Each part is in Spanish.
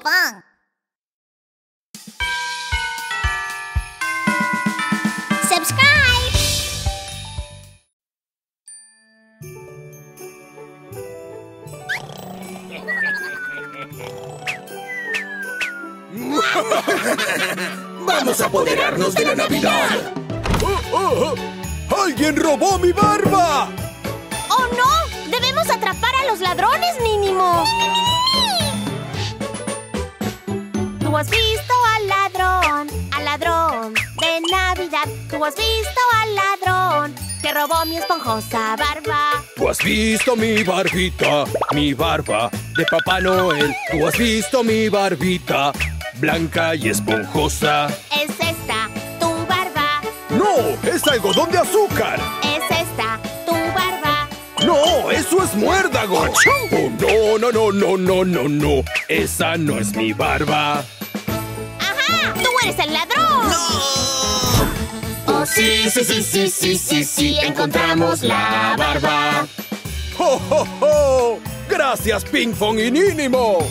papá. Subscribe. ¡Vamos a apoderarnos de la Navidad! ¡Alguien robó mi barba! ¡Oh, no! ¡Debemos atrapar a los ladrones, Mínimo! Tú has visto al ladrón de Navidad. Tú has visto al ladrón que robó mi esponjosa barba. Tú has visto mi barbita, mi barba de Papá Noel. Tú has visto mi barbita, blanca y esponjosa. ¿Es esta tu barba? ¡No! ¡Es algodón de azúcar! ¿Es esta tu barba? ¡No! ¡Eso es muérdago! ¡Oh, no! ¡Esa no es mi barba! ¡Ajá! ¡Tú eres el ladrón! ¡Oh, sí! ¡Encontramos la barba! ¡Oh, oh, oh! ¡Gracias, Pinkfong y Nínimo!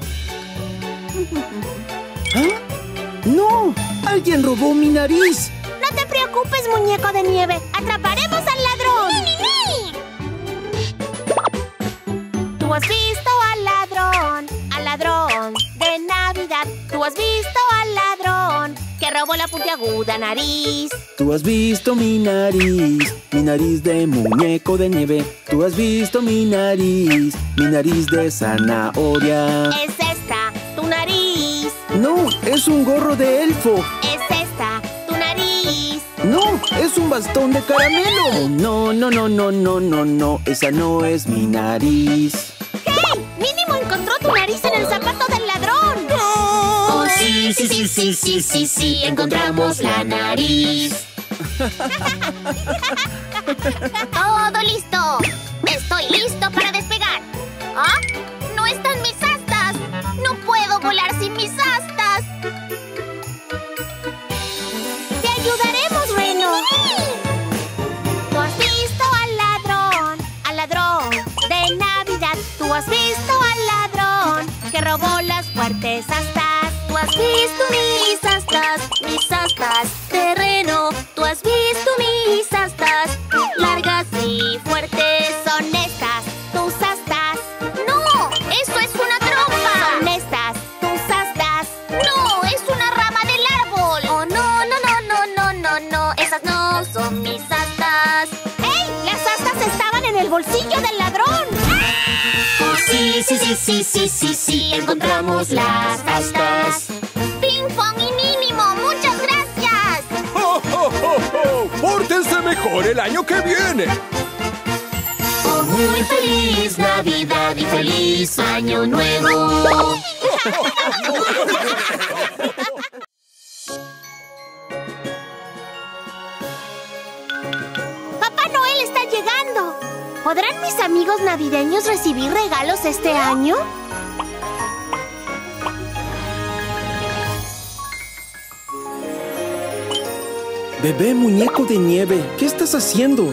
¿Ah? ¡No! ¡Alguien robó mi nariz! No te preocupes, muñeco de nieve. ¡Atraparemos al ladrón! Tú has visto al ladrón de Navidad. Tú has visto al ladrón que robó la puntiaguda nariz. Tú has visto mi nariz de muñeco de nieve. Tú has visto mi nariz de zanahoria. ¿Es esta tu nariz? ¡No! ¡Es un gorro de elfo! ¿Es esta tu nariz? ¡No! ¡Es un bastón de caramelo! No, esa no es mi nariz. ¡Hey! ¡Mínimo encontró tu nariz en el zapato del ladrón! ¡Oh, sí! ¡Encontramos la nariz! ¡Todo listo! ¡Estoy listo para despegar! ¿Ah? ¡No están mis astas! ¡No puedo volar sin mis astas! ¡Te ayudaremos, Reno! Tú has visto al ladrón de Navidad. Tú has visto al ladrón que robó las fuertes astas. Tú has visto mis astas de Reno. Tú has visto mis astas largas y fuertes. Son estas tus astas. ¡No! ¡Eso es una trompa! Son estas tus astas. ¡No! ¡Es una rama del árbol! ¡Oh, no! ¡Esas no son mis astas! ¡Ey! ¡Las astas estaban en el bolsillo del ladrón! ¡Oh, sí! ¡Encontramos las astas! ¡Pinkfong y Mínimo! ¡Muchas gracias! ¡Oh, oh, oh, oh! ¡Pórtense mejor el año que viene! ¡Oh, muy feliz Navidad y feliz Año Nuevo! ¡Papá Noel está llegando! ¿Podrán mis amigos navideños recibir regalos este año? Bebé muñeco de nieve, ¿qué estás haciendo?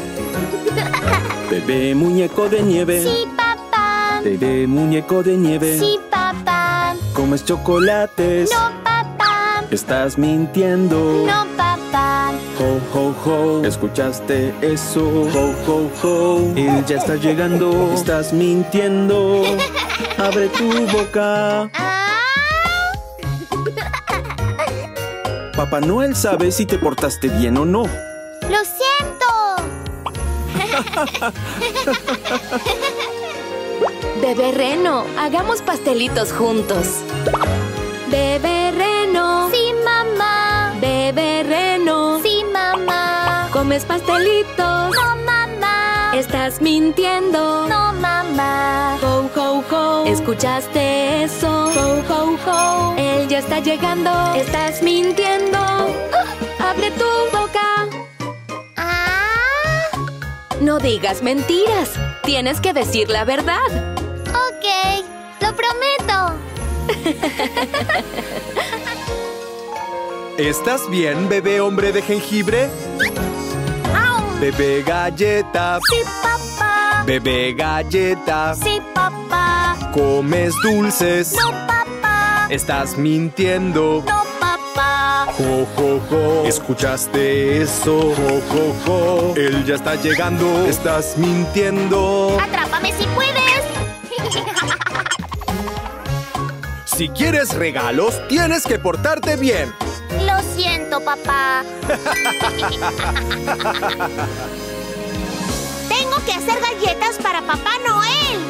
Bebé muñeco de nieve. Sí, papá. Bebé muñeco de nieve. Sí, papá. ¿Comes chocolates? No, papá. ¿Estás mintiendo? No, papá. Ho, ho, ho. ¿Escuchaste eso? Ho, ho, ho. Él ya está llegando. ¿Estás mintiendo? Abre tu boca. Papá Noel sabe si te portaste bien o no. ¡Lo siento! Bebé Reno, hagamos pastelitos juntos. Bebé Reno. Sí, mamá. Bebé Reno. Sí, mamá. ¿Comes pastelitos? No, mamá. ¿Estás mintiendo? No, mamá. Ho, ho, ho. ¿Escuchaste eso? Ho, ho, ho. Él ya está llegando. ¿Estás mintiendo? Abre tu boca. No digas mentiras. Tienes que decir la verdad. Ok, lo prometo. ¿Estás bien, bebé hombre de jengibre? Bebé galleta. Sí, papá. Bebé galleta. Sí, papá. ¿Comes dulces? No, papá. Estás mintiendo. No, papá. Jo, jo, jo. ¿Escuchaste eso? Jo, jo, jo. Él ya está llegando. Estás mintiendo. Atrápame si puedes. Si quieres regalos, tienes que portarte bien. Lo siento, papá. Tengo que hacer galletas para Papá Noel.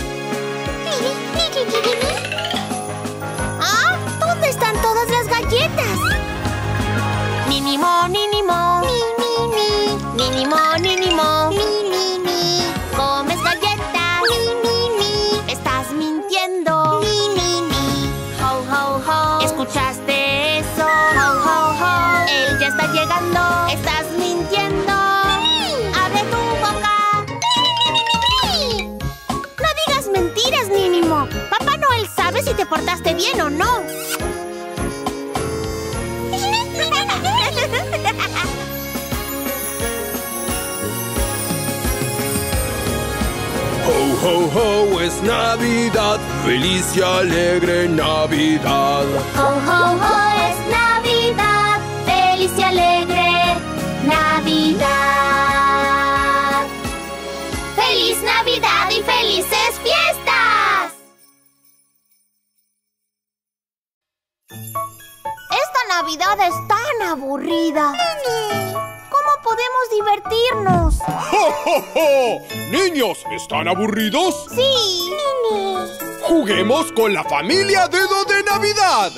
¿Ah? ¿Dónde están todas las galletas? Ni, ni, mo, ni, ni, mo. Ni, ni, ni. Ni, ni, mo, ni, ni, mo. Ni, ni, ni. ¿Comes galletas? Ni, ni, ni. Estás mintiendo. Ni, ni, ni. Ho, ho, ho. ¿Escuchaste eso? Ho, ho, ho. Él ya está llegando. Estás mintiendo. Abre tu boca. No digas mentiras, Mínimo. Papá Noel sabe si te portaste bien o no. Ho, ho, ho, es Navidad, feliz y alegre Navidad. Ho, ho, ho, es Navidad, feliz y alegre Navidad. ¡Feliz Navidad y felices fiestas! Esta Navidad es tan aburrida. ¿Cómo podemos divertirnos? ¡Jo, jo, jo! Niños, ¿están aburridos? Sí. Juguemos con la familia Dedo de Navidad.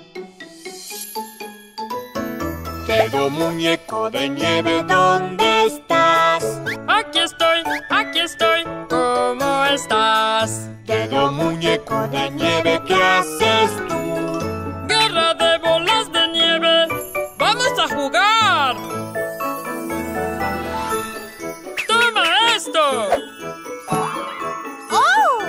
Dedo muñeco de nieve, ¿dónde estás? Aquí estoy, ¿cómo estás? Dedo muñeco de nieve, ¿qué haces tú? ¡Guerra de bolas de nieve! ¡Vamos a jugar! ¡Toma esto! ¡Oh!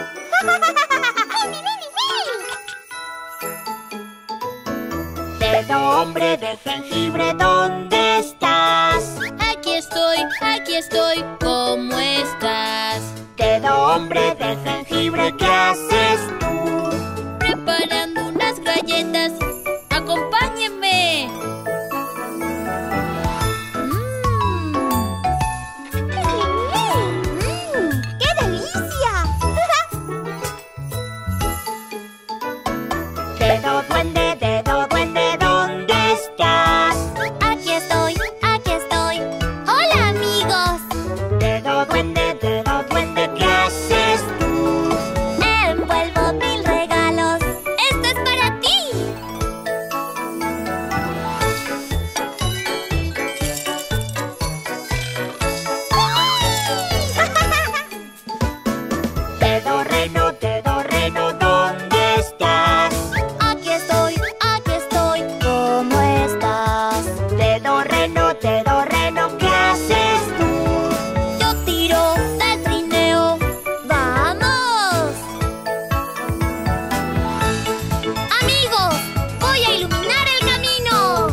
Dedo hombre de jengibre, ¿dónde estás? Aquí estoy, ¿cómo estás? Dedo hombre de jengibre, ¿qué haces tú? Preparando unas galletas. ¡Acompáñenme! ¡Qué delicia! Dedo duende, ¿dónde estás? Aquí estoy. ¡Hola, amigos! Dedo duende, ¿qué haces tú? Envuelvo 1000 regalos. ¡Esto es para ti! Dedo reno, ¿dónde estás? Aquí estoy, ¿cómo estás? Dedo reno, ¿qué haces tú? Yo tiro del trineo. ¡Vamos! Amigos, voy a iluminar el camino.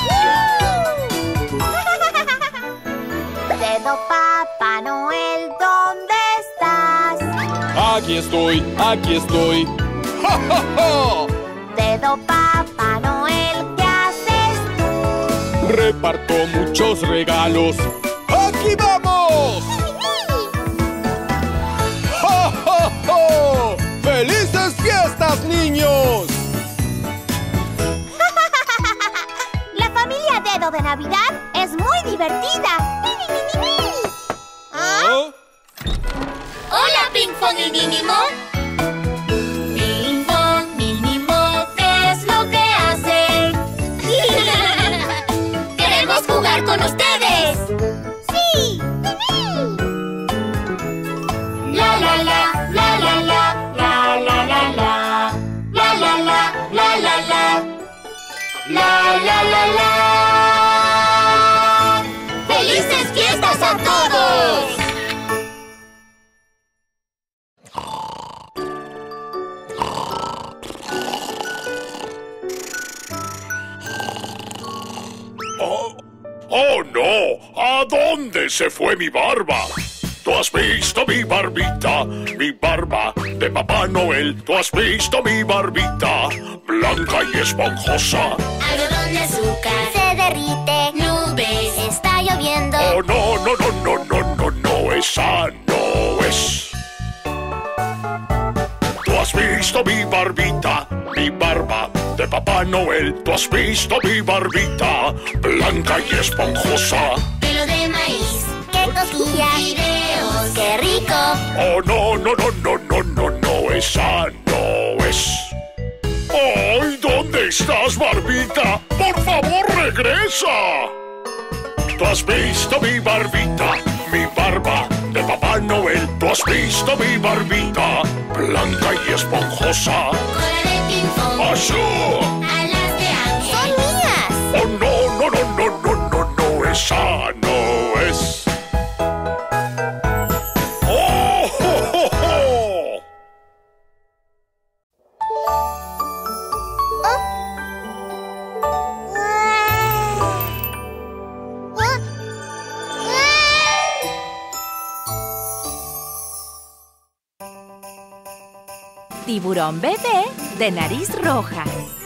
Dedo Papá Noel, ¿dónde estás? Aquí estoy. ¡Ja, ja, ja! Dedo Papá Noel, ¿qué haces tú? Reparto muchos regalos. ¡Aquí vamos! ¡Ja, ja, ja! ¡Felices fiestas, niños! La familia Dedo de Navidad es muy divertida. ¿Ah? ¡Hola, Pinkfong y Mínimo! Pinkfong, Mínimo, ¿qué es lo que hacen? ¡Queremos jugar con ustedes! ¡Sí! La la la, la la la, la la la la, la la la, la la la, la la la la. ¡Felices fiestas a todos! ¡Oh, no! ¿A dónde se fue mi barba? ¿Tú has visto mi barbita? Mi barba de Papá Noel. ¿Tú has visto mi barbita? Blanca y esponjosa. Algodón de azúcar se derrite. Nubes, está lloviendo. Oh, no, no, no, no, no, no, no, esa no es. ¿Tú has visto mi barbita? Mi barba de Papá Noel. ¿Tú has visto mi barbita? Blanca y esponjosa. Pelo de maíz, qué cosquillas. Fideos, qué rico. Oh, no, no, no, no, no, no, no, esa no es. ¡Ay! ¿Dónde estás, barbita? ¡Por favor, regresa! ¿Tú has visto mi barbita? Mi barba de Papá Noel. ¿Tú has visto mi barbita? Blanca y esponjosa. Cola de ping-pong. ¡Azul! Alas de ángel. ¡Son mías! ¡Oh, no, no, no, no, no, no, no! ¡Esa no es! ¡Oh, ho, ho, ho! Tiburón bebé de nariz roja.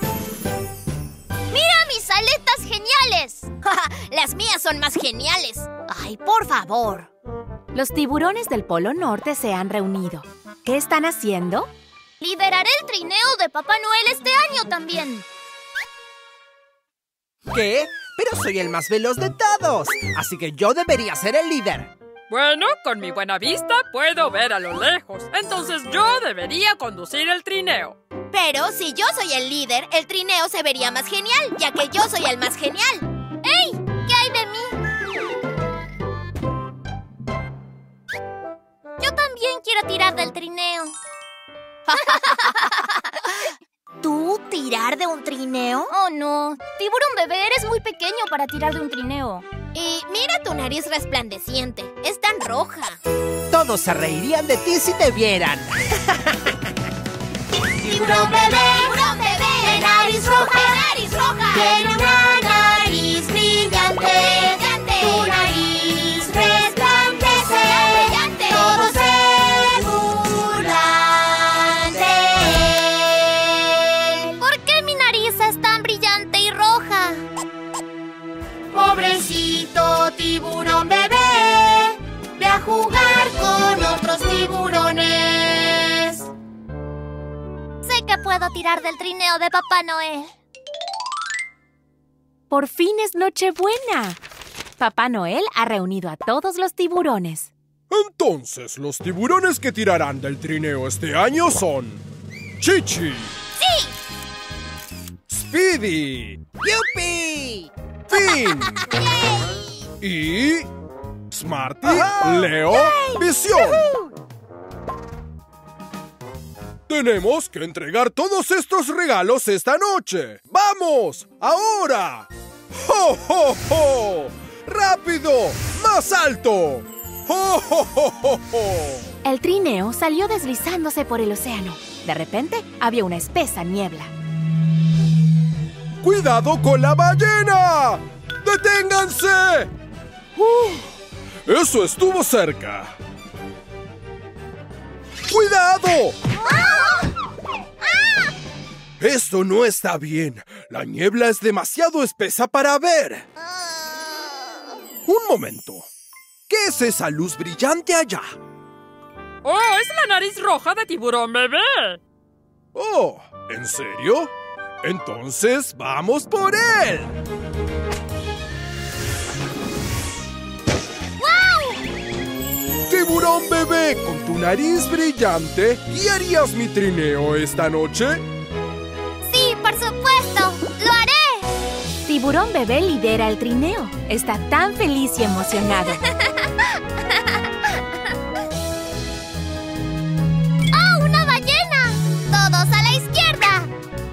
¡Mira mis aletas geniales! ¡Las mías son más geniales! ¡Ay, por favor! Los tiburones del Polo Norte se han reunido. ¿Qué están haciendo? Lideraré el trineo de Papá Noel este año también. ¿Qué? Pero soy el más veloz de todos, así que yo debería ser el líder. Bueno, con mi buena vista puedo ver a lo lejos. Entonces yo debería conducir el trineo. Pero si yo soy el líder, el trineo se vería más genial, ya que yo soy el más genial. ¡Ey! ¿Qué hay de mí? Yo también quiero tirar del trineo. ¿Tú tirar de un trineo? Oh, no. Tiburón bebé, eres muy pequeño para tirar de un trineo. Y mira tu nariz resplandeciente. Es tan roja. Todos se reirían de ti si te vieran. Tiburón bebé, de nariz roja, tiene una nariz brillante, tu nariz resplandece, todos se burlan de él. ¿Por qué mi nariz es tan brillante y roja? Pobrecito tiburón bebé, ve a jugar con otros tiburones. Sé que puedo tirar del trineo de Papá Noel. Por fin es Nochebuena. Papá Noel ha reunido a todos los tiburones. Entonces, los tiburones que tirarán del trineo este año son... Chichi. ¡Sí! Speedy. ¡Yupi! Finn. Y... Smarty, Leo, Visión. Tenemos que entregar todos estos regalos esta noche. ¡Vamos! ¡Ahora! ¡Ho, ho, ho! ¡Rápido! ¡Más alto! ¡Ho, ho, ho, ho, ho! El trineo salió deslizándose por el océano. De repente, había una espesa niebla. ¡Cuidado con la ballena! ¡Deténganse! Eso estuvo cerca. ¡Cuidado! Esto no está bien. La niebla es demasiado espesa para ver. Un momento. ¿Qué es esa luz brillante allá? ¡Oh, es la nariz roja de tiburón bebé! Oh, ¿en serio? Entonces, ¡vamos por él! Tiburón bebé, con tu nariz brillante, ¿guiarías mi trineo esta noche? Sí, por supuesto. ¡Lo haré! Tiburón bebé lidera el trineo. Está tan feliz y emocionado. ¡Oh, una ballena! ¡Todos a la izquierda!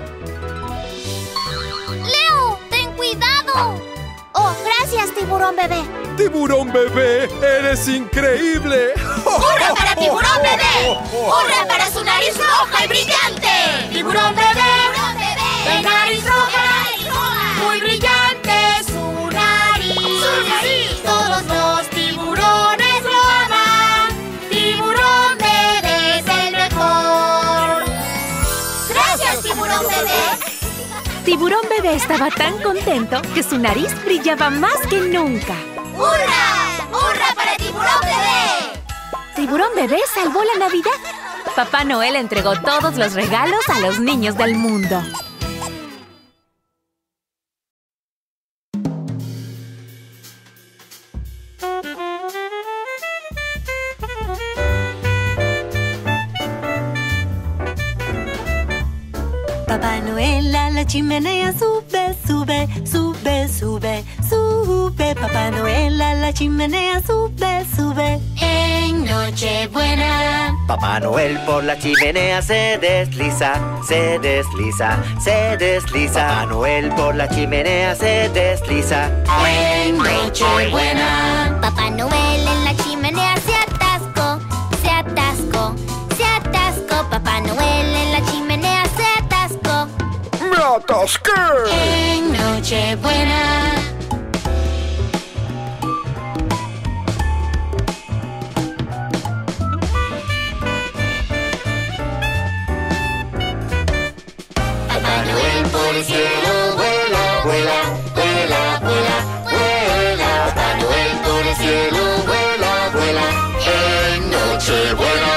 ¡Leo, ten cuidado! ¡Oh, gracias, tiburón bebé! ¡Tiburón bebé, eres increíble! ¡Hurra para tiburón bebé! ¡Hurra para su nariz roja y brillante! ¡Tiburón bebé! ¡De nariz roja! ¡Muy brillante su nariz! ¡Su nariz! ¡Todos los tiburones lo aman! Tiburón Bebé! Tiburón Bebé estaba tan contento que su nariz brillaba más que nunca. ¡Hurra! ¡Hurra para Tiburón Bebé! Tiburón Bebé salvó la Navidad. Papá Noel entregó todos los regalos a los niños del mundo. Papá Noel a la chimenea sube, sube, sube, sube, sube. Papá Noel a la chimenea sube, sube. En Nochebuena. Papá Noel por la chimenea se desliza, se desliza, se desliza. Papá Noel por la chimenea se desliza. En Nochebuena. Papá Noel en la chimenea se atascó, se atascó, se atascó. Papá Noel en la chimenea se atascó. ¡Me atasqué! En Nochebuena. Papá Noel por el cielo vuela, vuela, vuela, vuela, vuela. Papá Noel por el cielo vuela, vuela. En Nochebuena.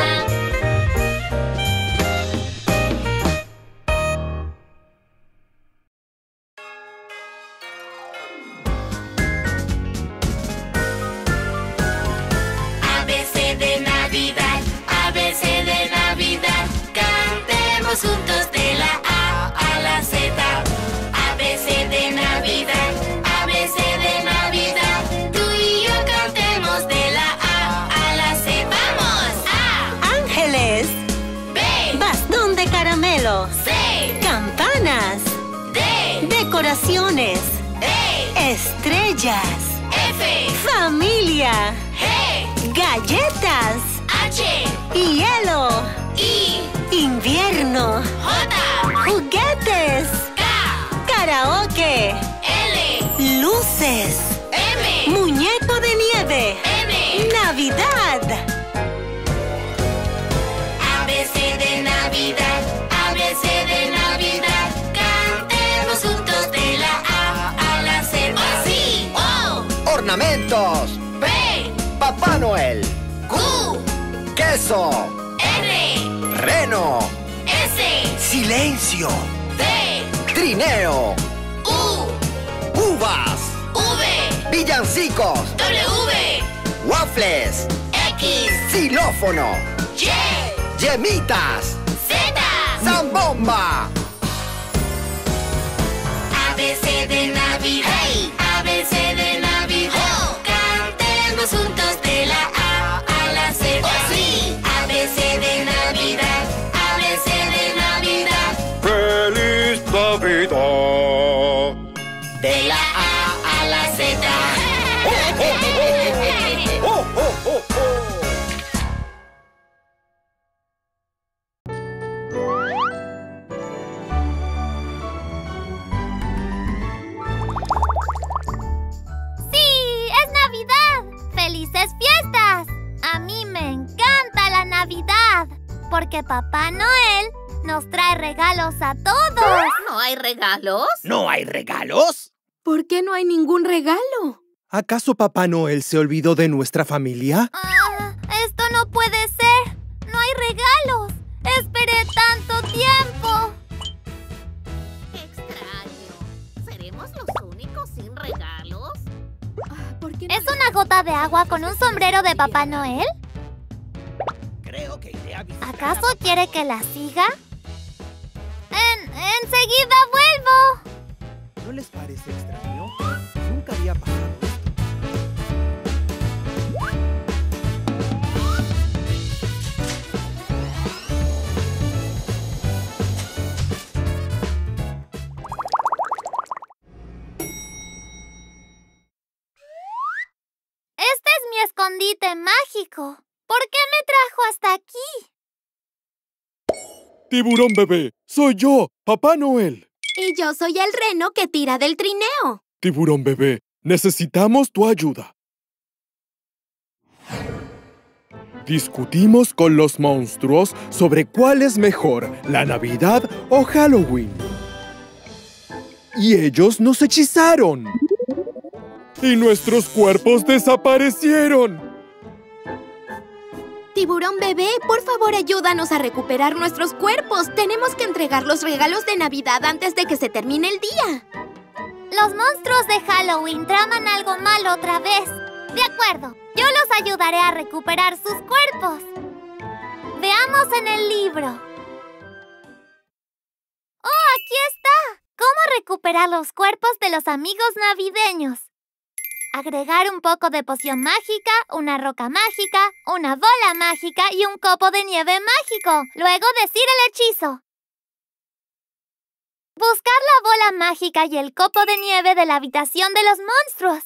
ABC de Navidad, ABC de Navidad. Cantemos juntos de la A a la Z. ABC de Navidad, ABC de Navidad. Tú y yo cantemos de la A a la Z. ¡Vamos! A, Ángeles, B, bastón de caramelo, C, campanas, D, decoraciones, E, estrellas, F, familia, G, galletas, H, hielo, I, invierno, J, juguetes, K, karaoke, L, luces, M, muñeco de nieve, N. Navidad. ABC de Navidad, ABC de Navidad. Cantemos juntos de la A a la Z. Sí, O, Ornamentos. P, Papá Noel. Q, Queso. R, Reno. S, Silencio. T, Trineo. U, Uvas. V, Villancicos. W, Waffles. X, Xilófono. Y, Yemitas. Z. Zambomba. ABC de Navidad, ABC de Navidad. Cantemos juntos de la A a la Z. Sí, ABC de Navidad, ABC de Navidad. ¡Feliz Navidad! De la A a la Z. ¡Oh, oh, oh, oh! ¡Sí! ¡Es Navidad! ¡Felices fiestas! A mí me encanta la Navidad, porque Papá Noel nos trae regalos a todos. ¿No hay regalos? ¿No hay regalos? ¿Por qué no hay ningún regalo? ¿Acaso Papá Noel se olvidó de nuestra familia? Esto no puede ser. No hay regalos. Esperé tanto tiempo. Extraño. ¿Seremos los únicos sin regalos? ¿Por qué no? ¿Es una gota de agua con un sombrero de Papá Noel? Creo que iré a visitar. ¿Acaso quiere que la siga? ¡Enseguida vuelvo! ¿No les parece extraño? Nunca había pasado esto. Este es mi escondite mágico. ¿Por qué me trajo hasta aquí? Tiburón Bebé, soy yo, Papá Noel. Y yo soy el reno que tira del trineo. Tiburón Bebé, necesitamos tu ayuda. Discutimos con los monstruos sobre cuál es mejor, la Navidad o Halloween. Y ellos nos hechizaron. Y nuestros cuerpos desaparecieron. Tiburón bebé, por favor ayúdanos a recuperar nuestros cuerpos. Tenemos que entregar los regalos de Navidad antes de que se termine el día. Los monstruos de Halloween traman algo malo otra vez. De acuerdo, yo los ayudaré a recuperar sus cuerpos. Veamos en el libro. ¡Oh, aquí está! ¿Cómo recuperar los cuerpos de los amigos navideños? Agregar un poco de poción mágica, una roca mágica, una bola mágica y un copo de nieve mágico. Luego decir el hechizo. Buscar la bola mágica y el copo de nieve de la habitación de los monstruos.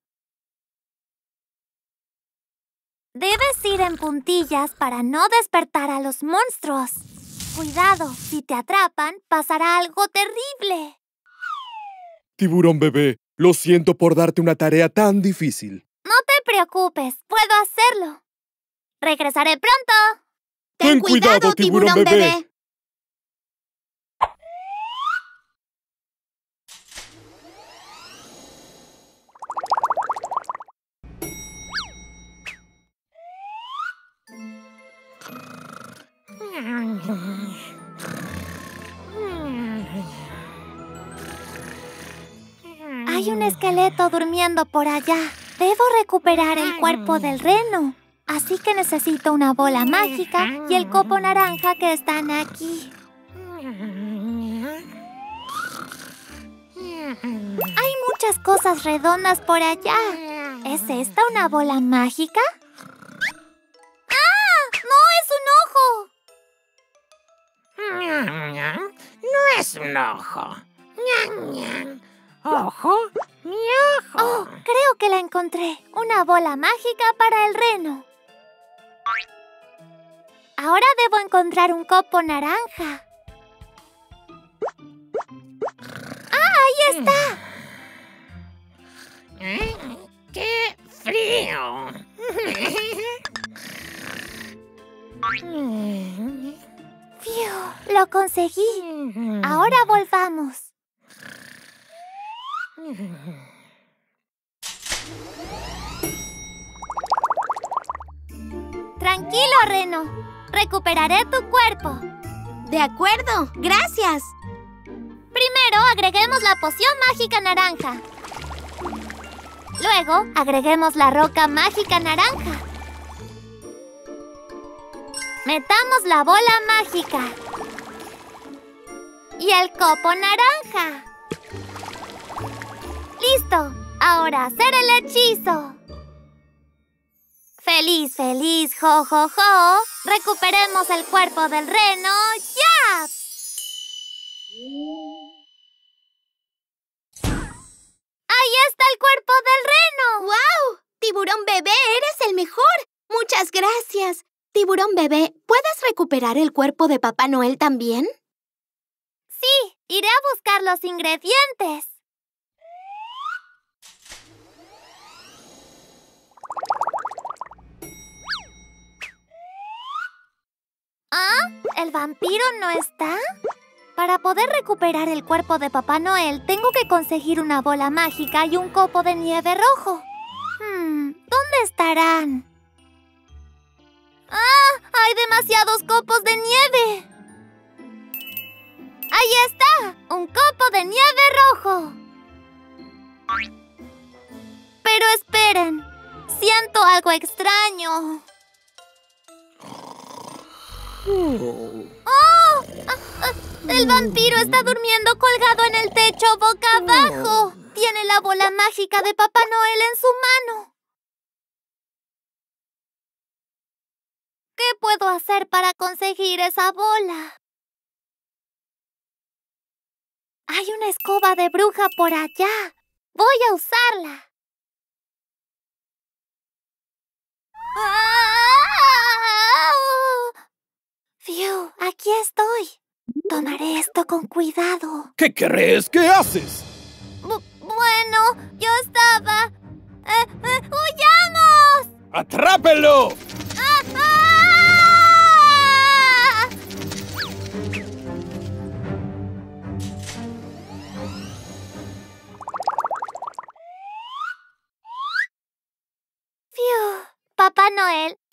Debes ir en puntillas para no despertar a los monstruos. Cuidado, si te atrapan, pasará algo terrible. Tiburón bebé, lo siento por darte una tarea tan difícil. No te preocupes, puedo hacerlo. Regresaré pronto. Ten cuidado, tiburón bebé. Hay un esqueleto durmiendo por allá. Debo recuperar el cuerpo del reno. Así que necesito una bola mágica y el copo naranja que están aquí. Hay muchas cosas redondas por allá. ¿Es esta una bola mágica? ¡Ah! ¡No es un ojo! No es un ojo. ¿Ojo? ¡Mi ojo! Oh, creo que la encontré. Una bola mágica para el reno. Ahora debo encontrar un copo naranja. ¡Ah, ahí está! ¡Qué frío! ¡Fiu! ¡Lo conseguí! Ahora volvamos. Tranquilo, reno. Recuperaré tu cuerpo. De acuerdo, gracias. Primero agreguemos la poción mágica naranja. Luego agreguemos la roca mágica naranja. Metamos la bola mágica. Y el copo naranja. ¡Listo! Ahora hacer el hechizo. ¡Feliz, feliz, jo, jo, jo! ¡Recuperemos el cuerpo del reno! ¡Ya! ¡Ahí está el cuerpo del reno! ¡Guau! ¡Tiburón bebé, eres el mejor! ¡Muchas gracias! Tiburón bebé, ¿puedes recuperar el cuerpo de Papá Noel también? Sí, iré a buscar los ingredientes. ¿Ah? ¿El vampiro no está? Para poder recuperar el cuerpo de Papá Noel, tengo que conseguir una bola mágica y un copo de nieve rojo. ¿Dónde estarán? ¡Ah! ¡Hay demasiados copos de nieve! ¡Ahí está! ¡Un copo de nieve rojo! Pero esperen, siento algo extraño. ¡Oh! El vampiro está durmiendo colgado en el techo boca abajo. Tiene la bola mágica de Papá Noel en su mano. ¿Qué puedo hacer para conseguir esa bola? Hay una escoba de bruja por allá. Voy a usarla. ¡Fiu! Aquí estoy. Tomaré esto con cuidado. ¿Qué crees que haces? Bueno, yo estaba... ¡huyamos! ¡Atrápenlo! ¡Ah!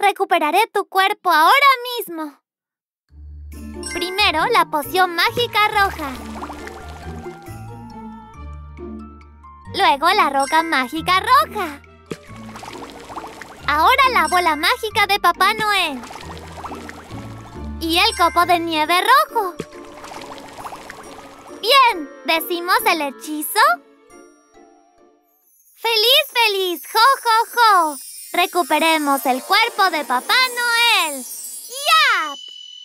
Recuperaré tu cuerpo ahora mismo. Primero, la poción mágica roja. Luego, la roca mágica roja. Ahora la bola mágica de Papá Noel. Y el copo de nieve rojo. Bien, ¿decimos el hechizo? ¡Feliz, feliz! ¡Jo, jo, jo! Recuperemos el cuerpo de Papá Noel. ¡Yap!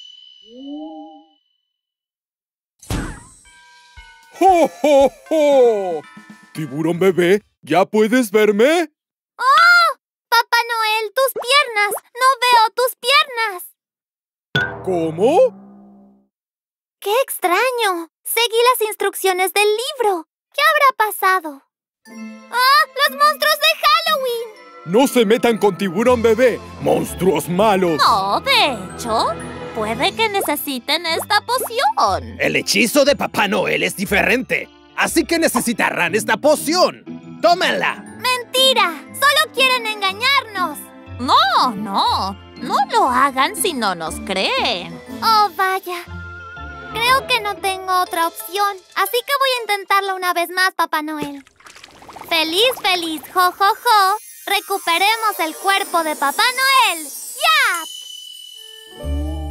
¡Jo, jo, jo! Tiburón bebé, ¿ya puedes verme? ¡Oh! Papá Noel, tus piernas. No veo tus piernas. ¿Cómo? ¡Qué extraño! Seguí las instrucciones del libro. ¿Qué habrá pasado? ¡Ah! ¡Los monstruos de Halloween! ¡No se metan con Tiburón bebé! ¡Monstruos malos! No, de hecho, puede que necesiten esta poción. El hechizo de Papá Noel es diferente, así que necesitarán esta poción. ¡Tómenla! ¡Mentira! ¡Solo quieren engañarnos! No, no. No lo hagan si no nos creen. Oh, vaya. Creo que no tengo otra opción, así que voy a intentarlo una vez más, Papá Noel. ¡Feliz, feliz! ¡Jo, jo, jo! ¡Recuperemos el cuerpo de Papá Noel! ¡Yap!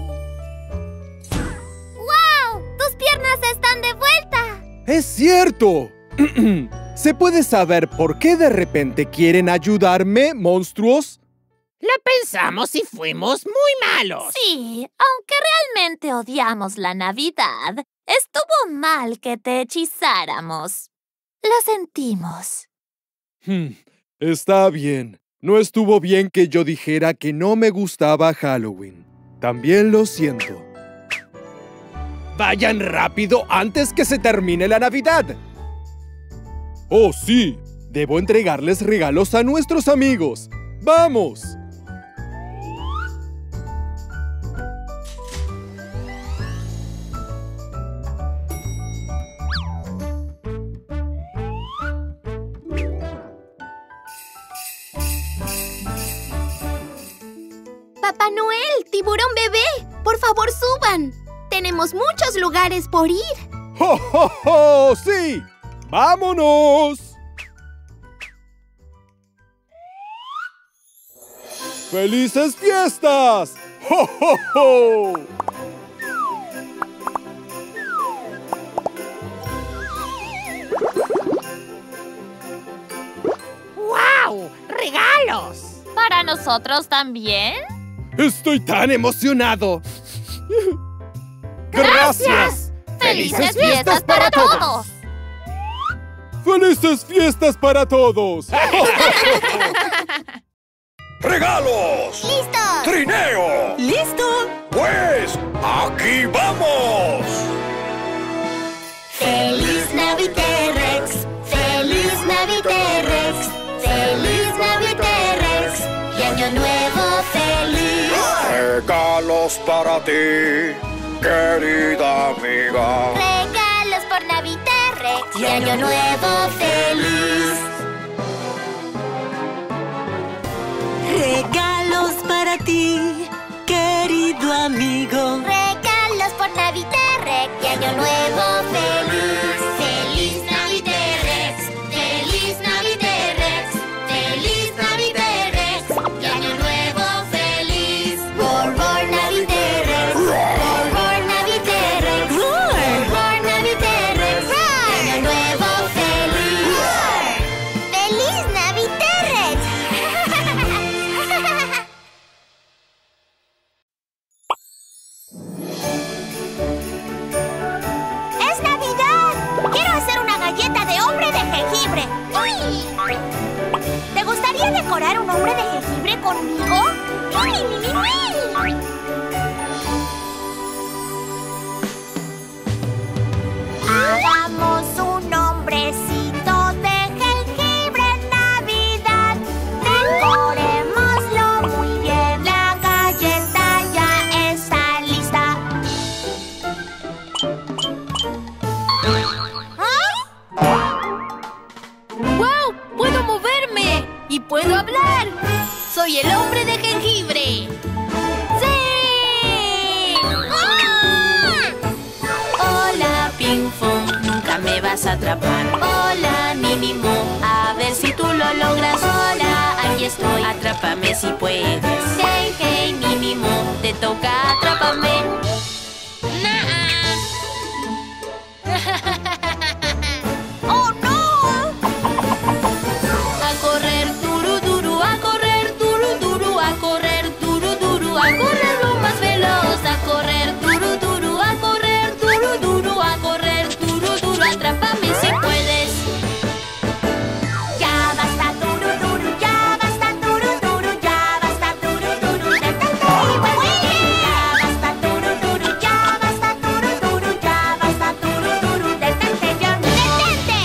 ¡Wow! ¡Tus piernas están de vuelta! ¡Es cierto! ¿Se puede saber por qué de repente quieren ayudarme, monstruos? Lo pensamos y fuimos muy malos. Sí, aunque realmente odiamos la Navidad, estuvo mal que te hechizáramos. Lo sentimos. Está bien. No estuvo bien que yo dijera que no me gustaba Halloween. También lo siento. Vayan rápido antes que se termine la Navidad. ¡Oh, sí! Debo entregarles regalos a nuestros amigos. ¡Vamos! Papá Noel, Tiburón bebé, por favor suban. Tenemos muchos lugares por ir. ¡Jo, jo, jo! ¡Sí! ¡Vámonos! ¡Felices fiestas! ¡Jo, jo, jo! ¡Wow! ¡Regalos! ¿Para nosotros también? ¡Estoy tan emocionado! ¡Gracias! ¡Felices fiestas para todos! ¡Felices fiestas para todos! ¡Regalos! ¡Listo! ¡Trineo! ¡Listo! ¡Pues aquí vamos! ¡Feliz Naviterex! ¡Feliz Naviterex! ¡Feliz Naviterex! ¡Y Año Nuevo feliz! Regalos para ti, querida amiga. ¡Regalos por Naviterex! ¡Y Año Nuevo feliz! Regalos para ti, querido amigo. ¡Regalos por Naviterex! ¡Y Año Nuevo feliz! ¡Feliz Naviterex! ¡Feliz Naviterex! ¡Feliz Naviterex! ¡Y Año Nuevo feliz! ¡Roar, Naviterex! ¡Roar, Naviterex! ¡Roar, Naviterex! ¡Y Año Nuevo feliz! ¡Feliz Naviterex! ¡Es Navidad! ¡Quiero hacer una galleta de hombre de jengibre! ¡Uy! ¿Te gustaría decorar un hombre de jengibre conmigo? ¡Uy, mi, mi, mi! Hagamos un hombrecito de jengibre en Navidad. Decorémoslo muy bien. La galleta ya está lista. ¡Wow! ¡Puedo moverme! ¡Y puedo hablar! ¡Soy soy el hombre de jengibre. ¡Sí! Hola, Ping Fong, nunca me vas a atrapar. Hola, Mimimo, a ver si tú lo logras. Hola, aquí estoy, atrápame si puedes. Hey, hey, Mimimo, te toca, atrápame. ¡Oh, no! A correr, duru, duru, a correr, duru, duru, a correr, duru, duru, a correr lo más veloz. A correr, duru, duru, a correr, duru, duru, a correr, duru, duru, atrápame si puedes. Ya basta, duru, duru, ya basta, duru, duru, ya basta, duru, duru, detente y vuelve. Ya basta, duru, duru, ya basta, duru, duru, ya basta, duru, duru, detente, Johnny, detente.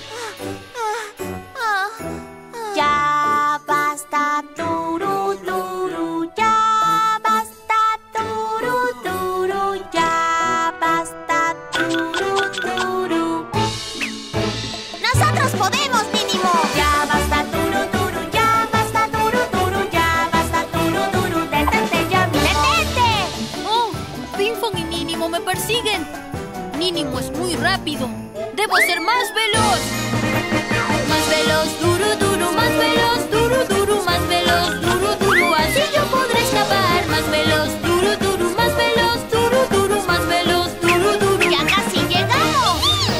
Ya basta, duru, duru, ya basta, duru, duru, ya basta, duru, duru. ¡Nosotros podemos, Mínimo! Ya basta, duru, duru, ya basta, duru, duru, ya basta, duru, duru, detente, Johnny, detente. ¡Oh! Ping Fong y Mínimo me persiguen. Mínimo es muy rápido. ¡Debo ser más veloz! Más veloz, duru, duru, más veloz, duru, duru, más veloz, duru, duru. Así yo podré escapar. Más veloz, duru, duru, más veloz, duru, duru, más veloz, duru, duru. ¡Ya casi llegamos!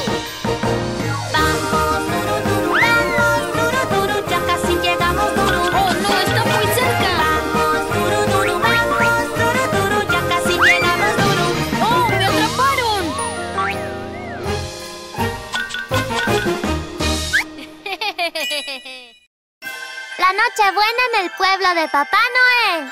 Vamos, duru, duru, ya casi llegamos, duru. ¡Oh, no! ¡Está muy cerca! Vamos, duru, ya casi llegamos, duru. ¡Oh, me atraparon! La Nochebuena en el pueblo de Papá Noel.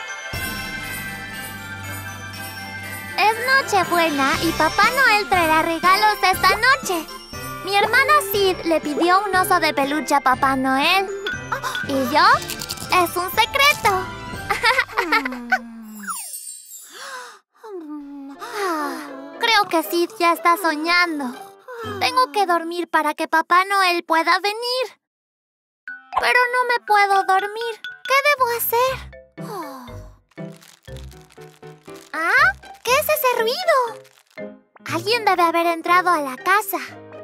Es Nochebuena y Papá Noel traerá regalos esta noche. Mi hermana Sid le pidió un oso de peluche a Papá Noel. ¿Y yo? Es un secreto. Creo que Sid ya está soñando. Tengo que dormir para que Papá Noel pueda venir. Pero no me puedo dormir. ¿Qué debo hacer? ¿Ah? ¿Qué es ese ruido? Alguien debe haber entrado a la casa.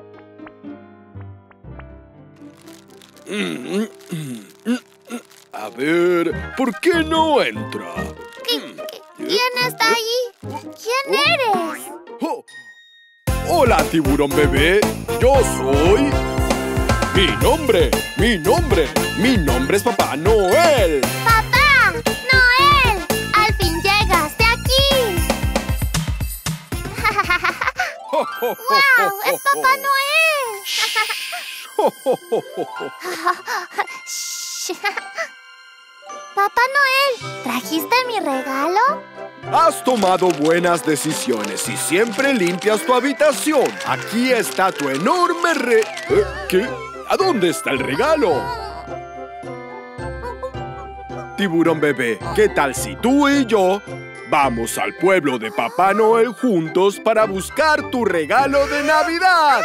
A ver, ¿por qué no entra? ¿Quién está allí? ¿Quién eres? Oh. Hola, tiburón bebé. Yo soy... Mi nombre es Papá Noel. ¡Papá Noel! ¡Al fin llegaste aquí! ¡Wow! ¡Es Papá Noel! Papá Noel, ¿trajiste mi regalo? Has tomado buenas decisiones y siempre limpias tu habitación. Aquí está tu enorme ¿Qué? ¿A dónde está el regalo? Tiburón bebé, ¿qué tal si tú y yo vamos al pueblo de Papá Noel juntos para buscar tu regalo de Navidad?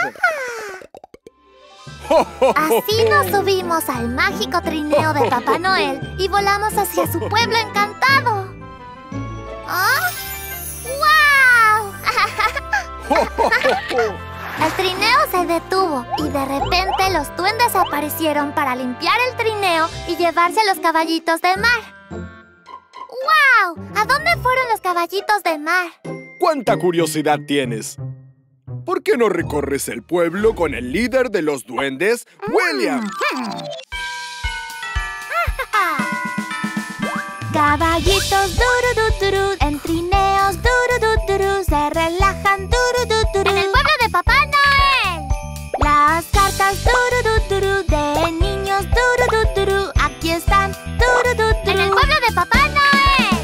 Así nos subimos al mágico trineo de Papá Noel y volamos hacia su pueblo encantado. ¿Ah? ¡Wow! El trineo se detuvo y de repente los duendes aparecieron para limpiar el trineo y llevarse a los caballitos de mar. ¡Wow! ¿A dónde fueron los caballitos de mar? ¿Cuánta curiosidad tienes? ¿Por qué no recorres el pueblo con el líder de los duendes, William? Caballitos duru-du-duru, en trineos duru-du-duru, se relajan duru-du-duru. En el pueblo de Papá Noel. Las cartas duru-du-duru, de niños duru-du-duru, aquí están duru-du-duru. En el pueblo de Papá Noel.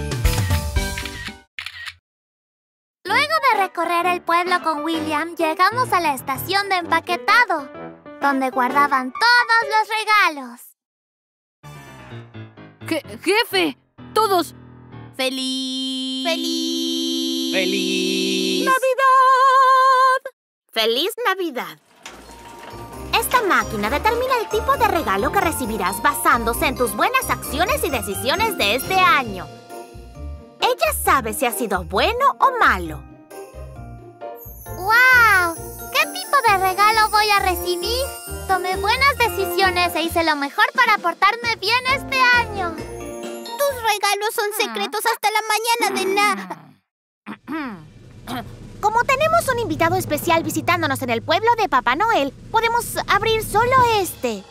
Luego de recorrer el pueblo con William, llegamos a la estación de empaquetado, donde guardaban todos los regalos. ¡Jefe! ¡Todos! ¡Feliz! ¡Feliz! ¡Navidad! ¡Feliz Navidad! Esta Esta máquina determina el tipo de regalo que recibirás basándose en tus buenas acciones y decisiones de este año. Ella sabe si ha sido bueno o malo. ¡Wow! ¿Qué tipo de regalo voy a recibir? Tomé buenas decisiones e hice lo mejor para portarme bien este año. Tus regalos son secretos hasta la mañana de Como tenemos un invitado especial visitándonos en el pueblo de Papá Noel, podemos abrir solo este.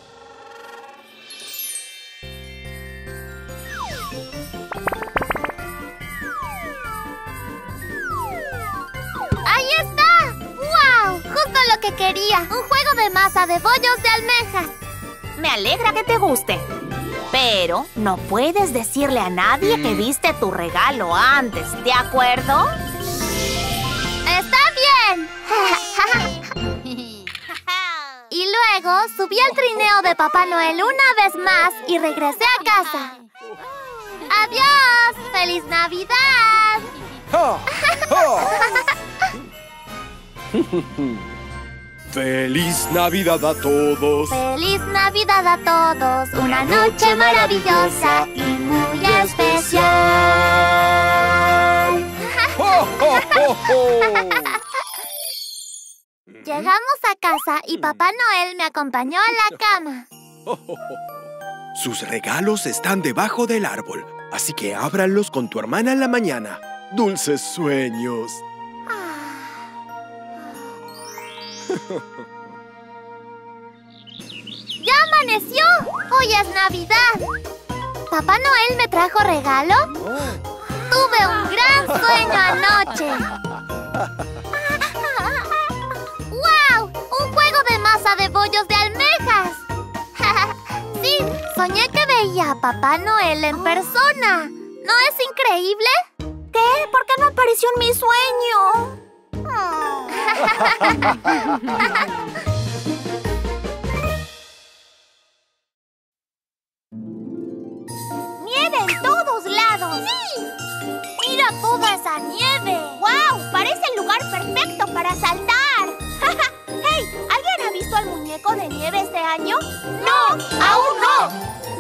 ¡Ahí está! ¡Wow! Justo lo que quería. Un juego de masa de bollos de almejas. Me alegra que te guste. Pero no puedes decirle a nadie que viste tu regalo antes, ¿de acuerdo? ¡Está bien! Y luego subí al trineo de Papá Noel una vez más y regresé a casa. ¡Adiós! ¡Feliz Navidad! ¡Feliz Navidad a todos! ¡Feliz Navidad a todos! ¡Una noche maravillosa y muy especial! ¡Ho, ho, ho, ho! Llegamos a casa y Papá Noel me acompañó a la cama. Sus regalos están debajo del árbol, así que ábranlos con tu hermana en la mañana. ¡Dulces sueños! ¡Ya amaneció! ¡Hoy es Navidad! ¿Papá Noel me trajo regalo? Tuve un gran sueño anoche. ¡Wow! ¡Un juego de masa de bollos de almejas! Sí, soñé que veía a Papá Noel en persona. ¿No es increíble? ¿Qué? ¿Por qué no apareció en mi sueño? ¡Nieve en todos lados! ¡Sí! ¡Mira toda esa nieve! ¡Wow! Parece el lugar perfecto para saltar. ¡Hey! ¿Alguien ha visto al muñeco de nieve este año? ¡No! ¡Aún no!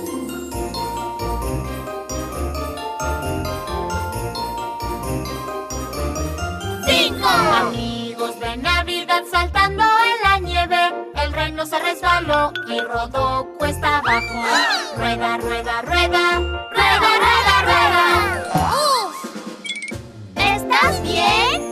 Amigos de Navidad saltando en la nieve, el reno se resbaló y rodó cuesta abajo. Rueda, rueda, rueda, rueda, rueda, rueda. ¡Uf! ¿Estás bien?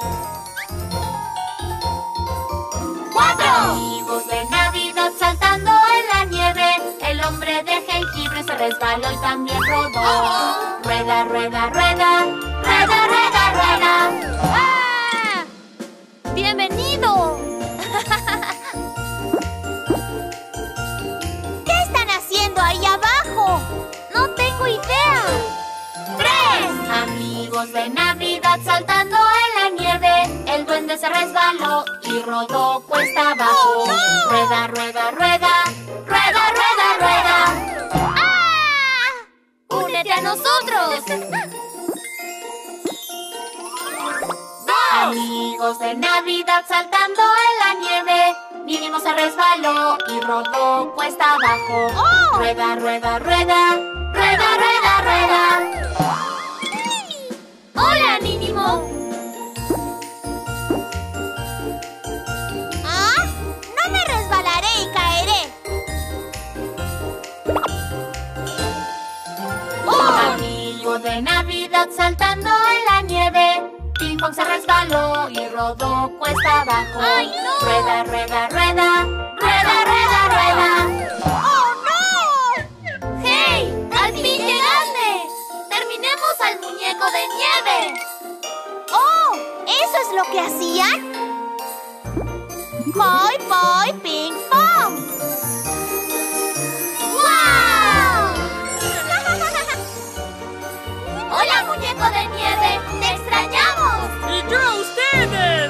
4. Amigos de Navidad saltando en la nieve, el hombre de jengibre se resbaló y también rodó. Rueda, rueda, rueda, rueda, rueda, rueda. ¡Bienvenido! ¿Qué están haciendo ahí abajo? ¡No tengo idea! 3. Amigos de Navidad saltando en la nieve, el duende se resbaló y rodó cuesta abajo. ¡Oh, no! Rueda, rueda, rueda, rueda, rueda, rueda. ¡Ah! ¡Únete a nosotros! Amigos de Navidad saltando en la nieve, Mínimo se resbaló y rodó cuesta abajo. ¡Oh! Rueda, rueda, rueda, rueda, rueda, rueda. ¡Hola, Mínimo! ¿Ah? No me resbalaré y caeré. Amigo de Navidad saltando en la nieve, Ping Pong se resbaló y rodó cuesta abajo. ¡Ay, no! Rueda, rueda, rueda, rueda, rueda, rueda. ¡Oh, no! ¡Hey! ¡Al fin llegaste! ¡Terminemos al muñeco de nieve! ¡Oh! ¿Eso es lo que hacían? ¡Voy, voy, ping pong! ¡Wow! ¡Hola, muñeco de nieve! ¡Te extrañamos! ¡Y yo a ustedes!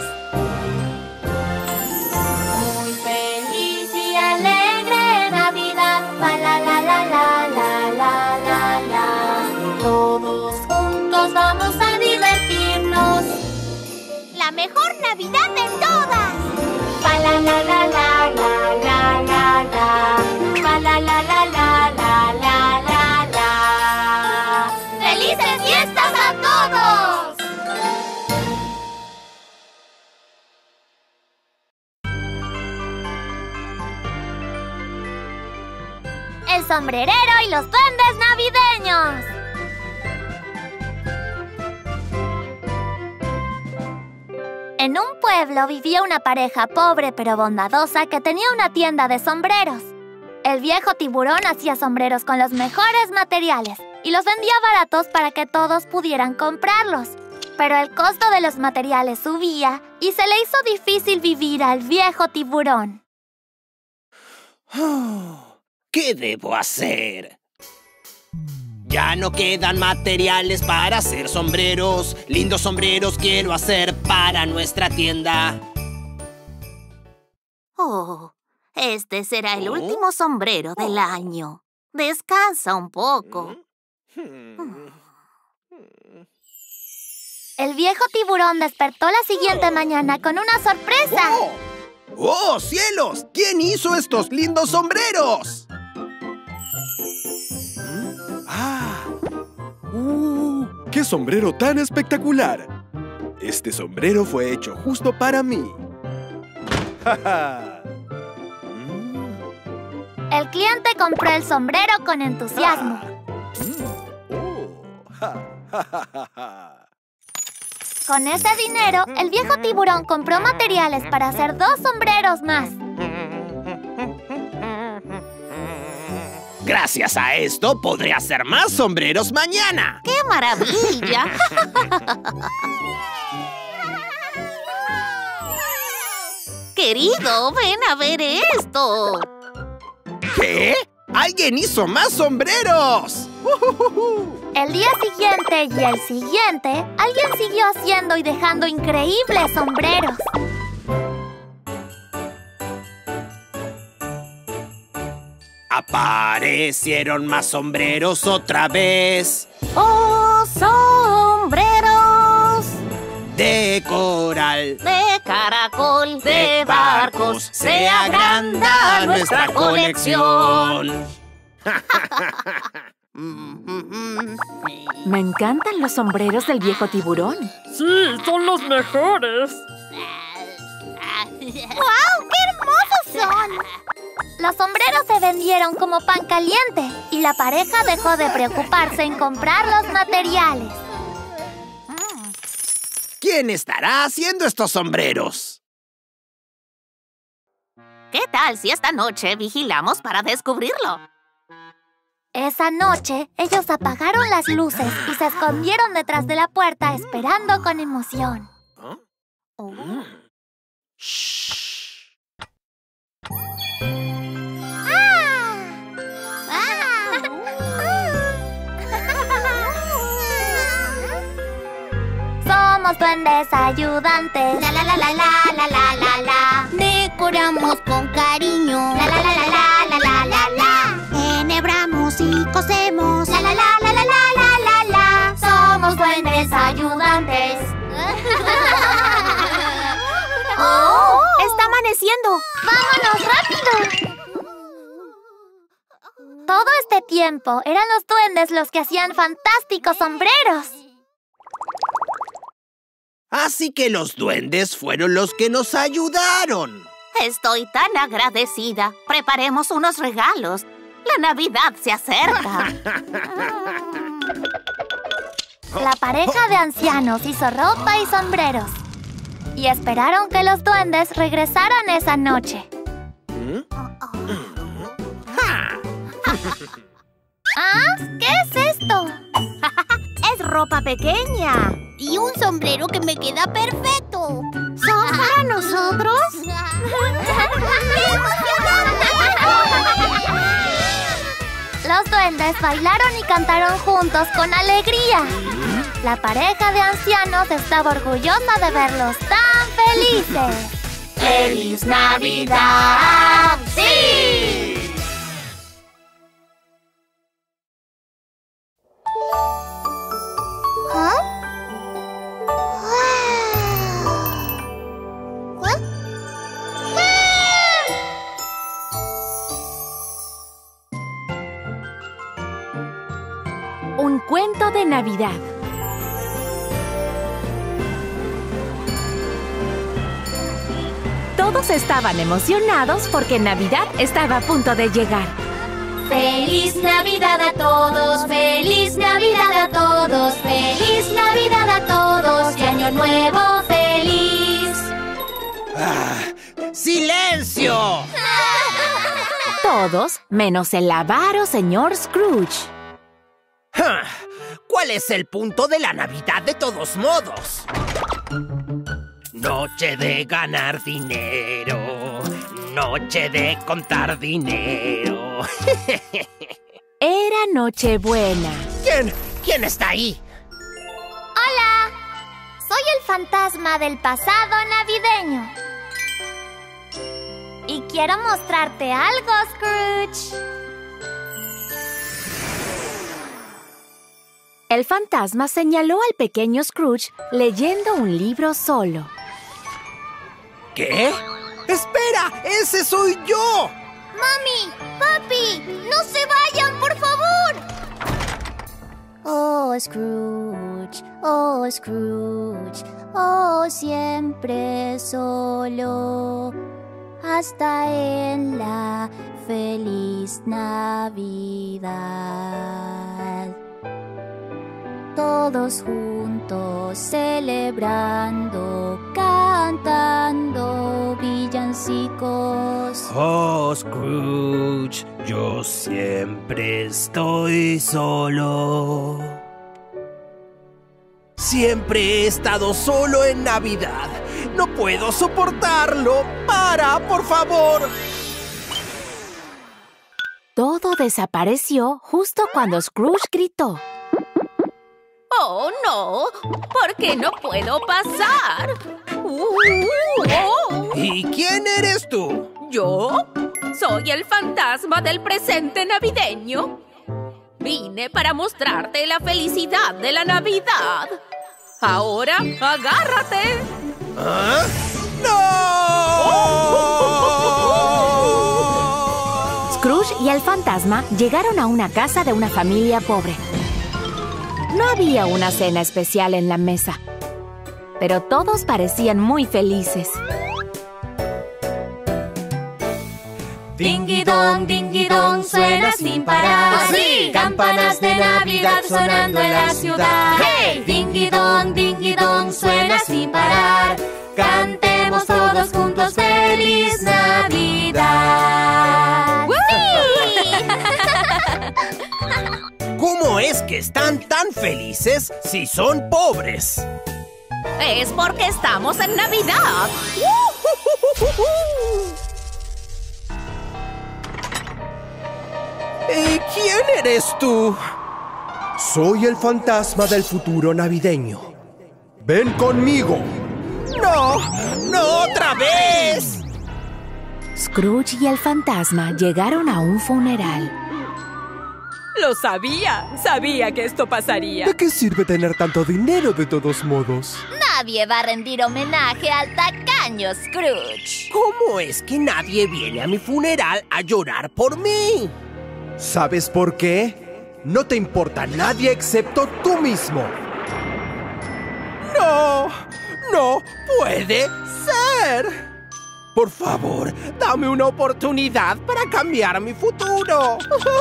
Muy feliz y alegre Navidad. La la la la la la la la la. Todos juntos vamos a divertirnos. ¡La mejor Navidad de todas! La la la la la la la. el sombrerero y los duendes navideños. En un pueblo vivía una pareja pobre pero bondadosa que tenía una tienda de sombreros. El viejo tiburón hacía sombreros con los mejores materiales y los vendía baratos para que todos pudieran comprarlos. Pero el costo de los materiales subía y se le hizo difícil vivir al viejo tiburón. ¿Qué debo hacer? Ya no quedan materiales para hacer sombreros. Lindos sombreros quiero hacer para nuestra tienda. Oh, este será el último sombrero del año. Descansa un poco. El viejo tiburón despertó la siguiente mañana con una sorpresa. ¡Oh, cielos! ¿Quién hizo estos lindos sombreros? ¡Qué sombrero tan espectacular! Este sombrero fue hecho justo para mí. El cliente compró el sombrero con entusiasmo. Con ese dinero, el viejo tiburón compró materiales para hacer 2 sombreros más. Gracias a esto, podré hacer más sombreros mañana. ¡Qué maravilla! Querido, ven a ver esto. ¿Qué? ¡Alguien hizo más sombreros! El día siguiente y el siguiente, alguien siguió haciendo y dejando increíbles sombreros. Aparecieron más sombreros otra vez. ¡Oh, sombreros! De coral, de caracol, de barcos, se agranda nuestra colección. Me encantan los sombreros del viejo tiburón. Sí, son los mejores. ¡Guau! ¡Qué hermosos son! Los sombreros se vendieron como pan caliente y la pareja dejó de preocuparse en comprar los materiales. ¿Quién estará haciendo estos sombreros? ¿Qué tal si esta noche vigilamos para descubrirlo? Esa noche, ellos apagaron las luces y se escondieron detrás de la puerta esperando con emoción. Somos duendes ayudantes. La la la la la la la la la. Decoramos con cariño. La la la la la la la la la. Enhebramos y cosemos. La la la la la la la la la. Somos duendes ayudantes. ¡Oh! ¡Está amaneciendo! ¡Vámonos rápido! Todo este tiempo eran los duendes los que hacían fantásticos sombreros. Así que los duendes fueron los que nos ayudaron. Estoy tan agradecida. Preparemos unos regalos. La Navidad se acerca. La pareja de ancianos hizo ropa y sombreros. Y esperaron que los duendes regresaran esa noche. ¿Ah? ¿Qué es esto? Es ropa pequeña. Y un sombrero que me queda perfecto. ¿Son para nosotros? Los duendes bailaron y cantaron juntos con alegría. La pareja de ancianos estaba orgullosa de verlos tan felices. ¡Feliz Navidad! ¡Sí! Un cuento de Navidad. Todos estaban emocionados porque Navidad estaba a punto de llegar. ¡Feliz Navidad a todos! ¡Feliz Navidad a todos! ¡Feliz Navidad a todos! ¡Y Año Nuevo feliz! ¡Silencio! Todos menos el avaro señor Scrooge. ¿Cuál es el punto de la Navidad de todos modos? Noche de ganar dinero, noche de contar dinero. Era Nochebuena. ¿Quién está ahí? ¡Hola! Soy el fantasma del pasado navideño. Y quiero mostrarte algo, Scrooge. El fantasma señaló al pequeño Scrooge leyendo un libro solo. ¿Qué? ¡Espera! ¡Ese soy yo! ¡Mami! ¡Papi! ¡No se vayan, por favor! Oh, Scrooge, oh, siempre solo, hasta en la feliz Navidad. Todos juntos celebrando, cantando villancicos. Oh, Scrooge, yo siempre estoy solo. Siempre he estado solo en Navidad. No puedo soportarlo. ¡Para, por favor! Todo desapareció justo cuando Scrooge gritó. ¡Oh, no! ¿Por qué no puedo pasar? ¿Y quién eres tú? ¿Yo? Soy el fantasma del presente navideño. Vine para mostrarte la felicidad de la Navidad. Ahora, agárrate. ¿Ah? ¡No! Scrooge y el fantasma llegaron a una casa de una familia pobre. No había una cena especial en la mesa, pero todos parecían muy felices. Ding dong, suena sin parar. ¡Sí! Campanas de Navidad sonando en la ciudad. ¡Hey! Ding dong, suena sin parar. Cantemos todos juntos ¡Feliz Navidad! ¿Cómo es que están tan felices si son pobres? Es porque estamos en Navidad. ¿Y quién eres tú? Soy el fantasma del futuro navideño. ¡Ven conmigo! ¡No! ¡No otra vez! Scrooge y el fantasma llegaron a un funeral. Lo sabía. Sabía que esto pasaría. ¿De qué sirve tener tanto dinero de todos modos? Nadie va a rendir homenaje al tacaño Scrooge. ¿Cómo es que nadie viene a mi funeral a llorar por mí? ¿Sabes por qué? No te importa nadie excepto tú mismo. ¡No! ¡No puede ser! Por favor, dame una oportunidad para cambiar mi futuro.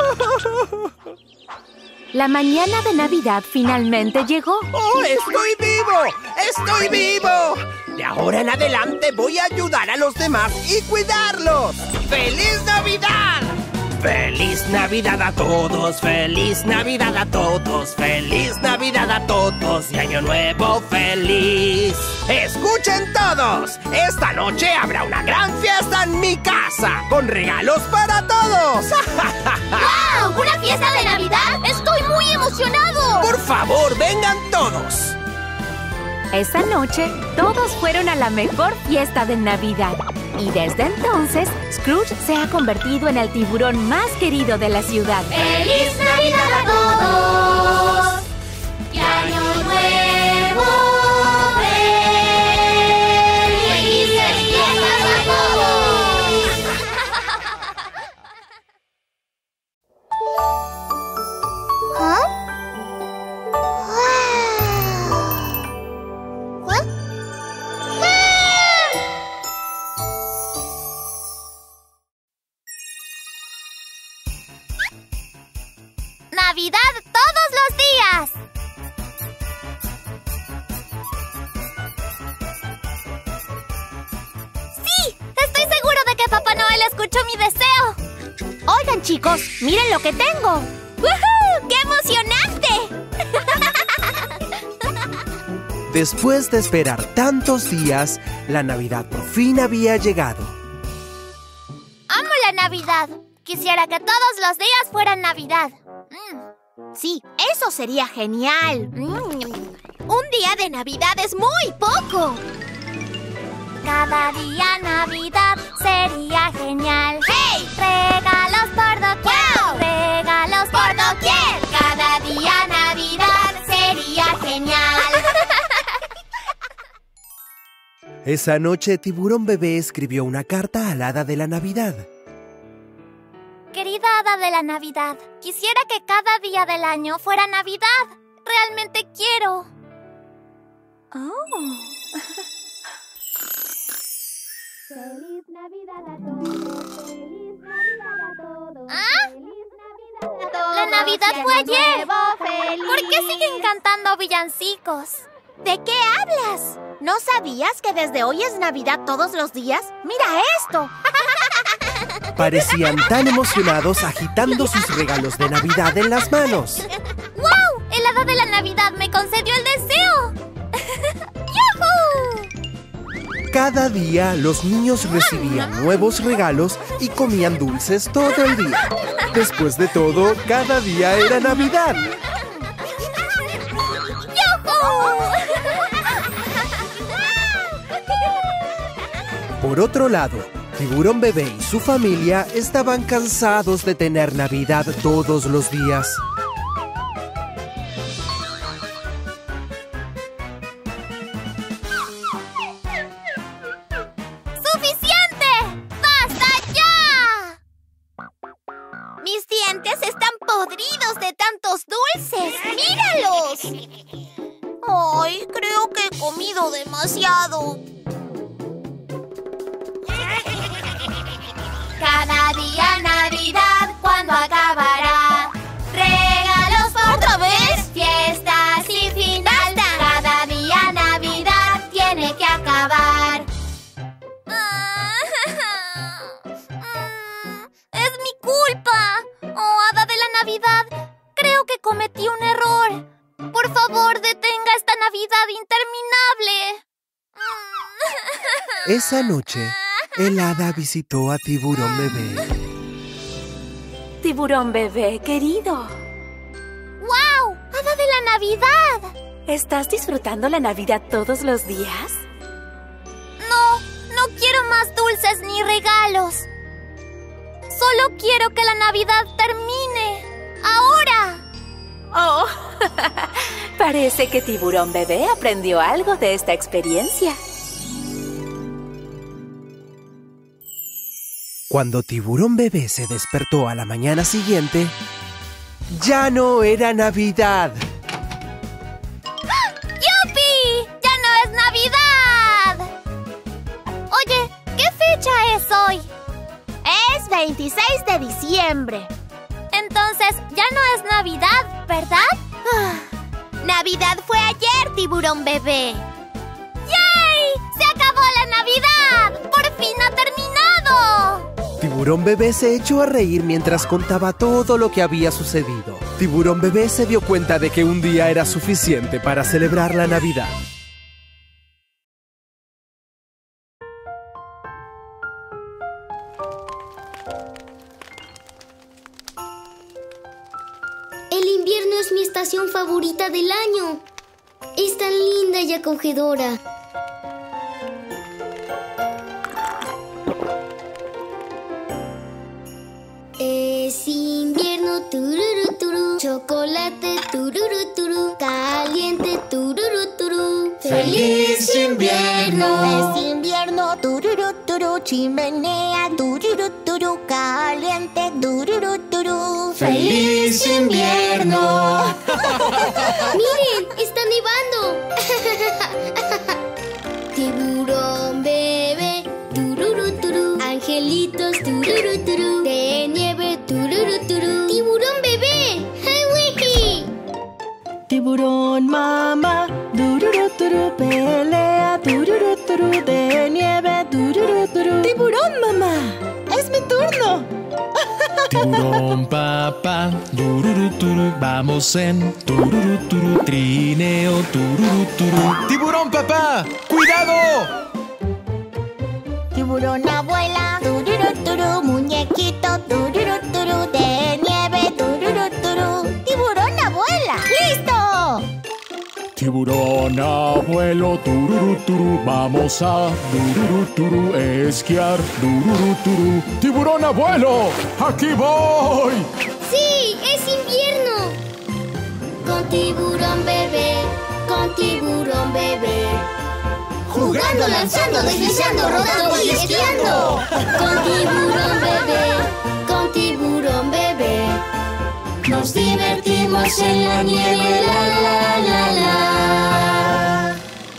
La mañana de Navidad finalmente llegó. ¡Oh, estoy vivo! ¡Estoy vivo! De ahora en adelante voy a ayudar a los demás y cuidarlos. ¡Feliz Navidad! ¡Feliz Navidad a todos! ¡Feliz Navidad a todos! ¡Feliz Navidad a todos! ¡Y Año Nuevo feliz! ¡Escuchen todos! Esta noche habrá una gran fiesta en mi casa, con regalos para todos. ¡Wow! ¿Una fiesta de Navidad? ¡Estoy muy emocionado! ¡Por favor, vengan todos! Esa noche, todos fueron a la mejor fiesta de Navidad. Y desde entonces, Scrooge se ha convertido en el tiburón más querido de la ciudad. ¡Feliz Navidad a todos! ¡Y Año Nuevo feliz! ¡Felices fiestas a todos! ¿Ah? Navidad todos los días! ¡Sí! Estoy seguro de que Papá Noel escuchó mi deseo. Oigan, chicos, miren lo que tengo. ¡Woohoo! ¡Qué emocionante! Después de esperar tantos días, la Navidad por fin había llegado. ¡Amo la Navidad! Quisiera que todos los días fueran Navidad. Sí, eso sería genial. Un día de Navidad es muy poco. Cada día Navidad sería genial. ¡Hey! Regalos por doquier. ¡Wow! Regalos por doquier. Cada día Navidad sería genial. Esa noche, Tiburón Bebé escribió una carta al Hada de la Navidad. Querida Hada de la Navidad, quisiera que cada día del año fuera Navidad. Realmente quiero. Feliz Navidad a todos, feliz Navidad a todos. ¿Ah? Feliz Navidad a todos. La Navidad fue ayer. Feliz. ¿Por qué siguen cantando villancicos? ¿De qué hablas? ¿No sabías que desde hoy es Navidad todos los días? ¡Mira esto! Parecían tan emocionados agitando sus regalos de Navidad en las manos. ¡Wow! El Hada de la Navidad me concedió el deseo. ¡Yujú! Cada día los niños recibían nuevos regalos y comían dulces todo el día. Después de todo, cada día era Navidad. Por otro lado, Tiburón Bebé y su familia estaban cansados de tener Navidad todos los días. ¡Suficiente! ¡Basta ya! Mis dientes están podridos de tantos dulces. ¡Míralos! Ay, creo que he comido demasiado. Cada día Navidad, ¿cuándo acabará? Regalos por ¿otra vez? Fiestas sin final. Cada día Navidad tiene que acabar. Es mi culpa. Oh, Hada de la Navidad, creo que cometí un error. Por favor, detenga esta Navidad interminable. Esa noche, el Hada visitó a Tiburón Bebé. Tiburón Bebé, querido. ¡Wow! ¡Hada de la Navidad! ¿Estás disfrutando la Navidad todos los días? No quiero más dulces ni regalos. Solo quiero que la Navidad termine. ¡Ahora! Oh, parece que Tiburón Bebé aprendió algo de esta experiencia. Cuando Tiburón Bebé se despertó a la mañana siguiente, ¡ya no era Navidad! ¡Yupi! ¡Ya no es Navidad! Oye, ¿qué fecha es hoy? Es 26 de diciembre. Entonces, ya no es Navidad, ¿verdad? Navidad fue ayer, Tiburón Bebé. ¡Yay! ¡Se acabó la Navidad! ¡Por fin ha terminado! Tiburón Bebé se echó a reír mientras contaba todo lo que había sucedido. Tiburón Bebé se dio cuenta de que un día era suficiente para celebrar la Navidad. El invierno es mi estación favorita del año. Es tan linda y acogedora. Es invierno, tururú, turú. Chocolate, tururú, turú. Caliente, tururú, turú. ¡Feliz invierno! Es invierno, tururú, turú. Chimenea, tururú, turú. Caliente, tururú, turú. ¡Feliz invierno! ¡Miren! ¡Está nevando! Tiburón Bebé, tururú, turú. Angelitos, tururú, turú. De nieve, tururú, turú. ¡Tiburón Bebé! ¡Ay, güey! Tiburón papá, tururuturu, vamos en tururuturu, trineo, tururuturu. ¡Tiburón papá! ¡Cuidado! Tiburón abuela, tururuturu, muñequito, tururuturu, de nieve, tururuturu. ¡Tiburón abuela! ¡Listo! Tiburón abuelo, tururuturu, vamos a tururuturu, esquiar, tururuturu. ¡Tiburón abuelo! ¡Aquí voy! ¡Sí! ¡Es invierno! Con tiburón bebé, con tiburón bebé. Jugando, lanzando, deslizando, rodando y esquiando. Con tiburón bebé, con tiburón bebé. Nos divertimos en la nieve, la la la la.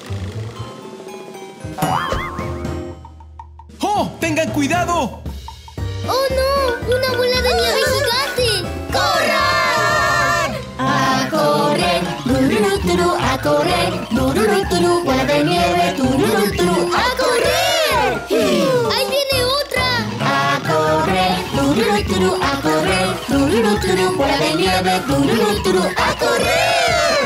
¡Oh! ¡Tengan cuidado! ¡Oh no! ¡Una bola de nieve gigante! ¡Corran! ¡A correr! ¡Tururuturu! ¡A correr! ¡Tururuturu! ¡Bola de nieve! ¡Tururuturu! ¡A correr! ¡Ahí viene otra! ¡A correr! ¡Tururuturu! ¡A correr! ¡Tururuturu! ¡Bola de nieve! ¡Tururuturu! ¡A correr!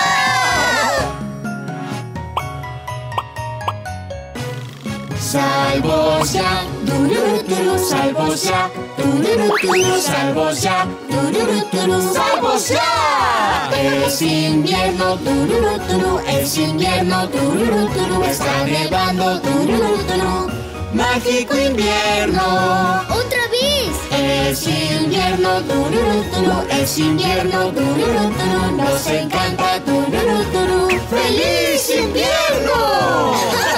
Salvos ya, tururuturu, salvos ya, tururuturu, salvos ya, tururuturu, salvos ya. Es invierno, tururuturu, es invierno, tururuturu, está nevando, tururuturu, mágico invierno. ¡Otra vez! Es invierno, tururuturu, es invierno, tururuturu, nos encanta, tururuturu, ¡feliz invierno!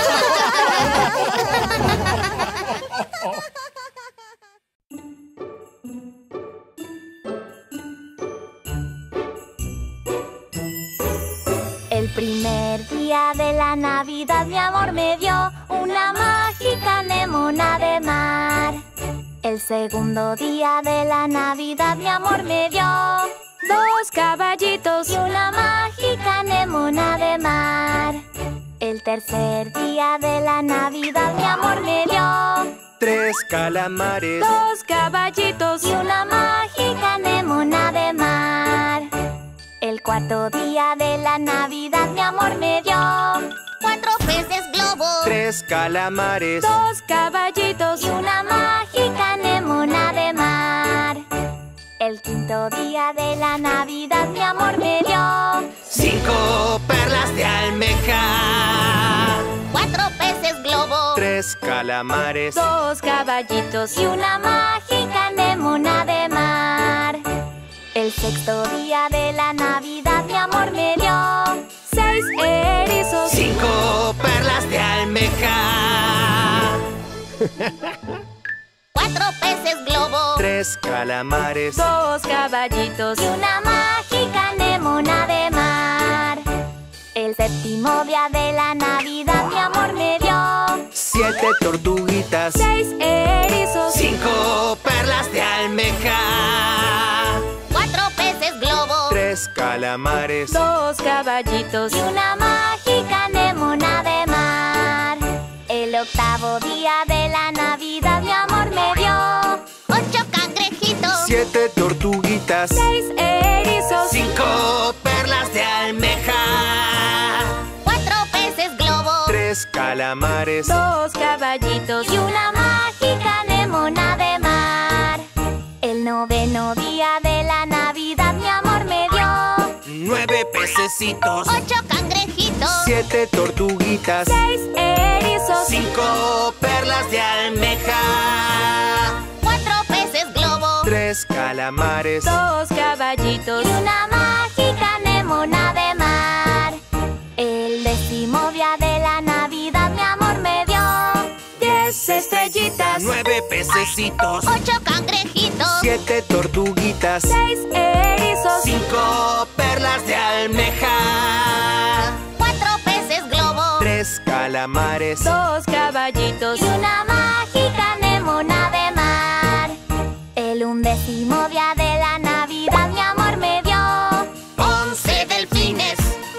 El primer día de la Navidad mi amor me dio una mágica anémona de mar. El segundo día de la Navidad mi amor me dio 2 caballitos y una mágica anémona de mar. El tercer día de la Navidad mi amor me dio 3 calamares, 2 caballitos y una mágica anémona de mar. El cuarto día de la Navidad mi amor me dio 4 peces globo, 3 calamares, 2 caballitos y una mágica anémona de mar. El quinto día de la Navidad mi amor me dio 5 perlas de almeja, 4 peces globo, 3 calamares, 2 caballitos y una mágica anémona de mar. El sexto día de la Navidad mi amor me dio 6 erizos, 5 perlas de almeja, 4 peces globo, 3 calamares, 2 caballitos y una mágica anémona de mar. El séptimo día de la Navidad mi amor me dio 7 tortuguitas, 6 erizos, 5 perlas de almeja, 4 peces globo, 3 calamares, 2 caballitos y una mágica anémona de mar. El octavo día de la Navidad mi amor me dio 8 cangrejitos, 7 tortuguitas, 6 erizos, 5 perlas de almeja, 4 peces globo, 3 calamares, 2 caballitos y una mágica anémona de mar. El noveno día de la Navidad mi amor me dio 9 pececitos, 8 cangrejitos, 7 tortuguitas, 6 erizos, 5 perlas de almeja, 4 peces globo, 3 calamares, 2 caballitos y una mágica anémona de mar. El décimo día de la Navidad mi amor me dio 10 estrellitas, 9 pececitos, 8 cangrejitos, 7 tortuguitas, 6 erizos, 5 perlas de almeja, 4 peces globo, 3 calamares, 2 caballitos y una mágica anémona de mar. El 11º día de la Navidad mi amor me dio 11 delfines,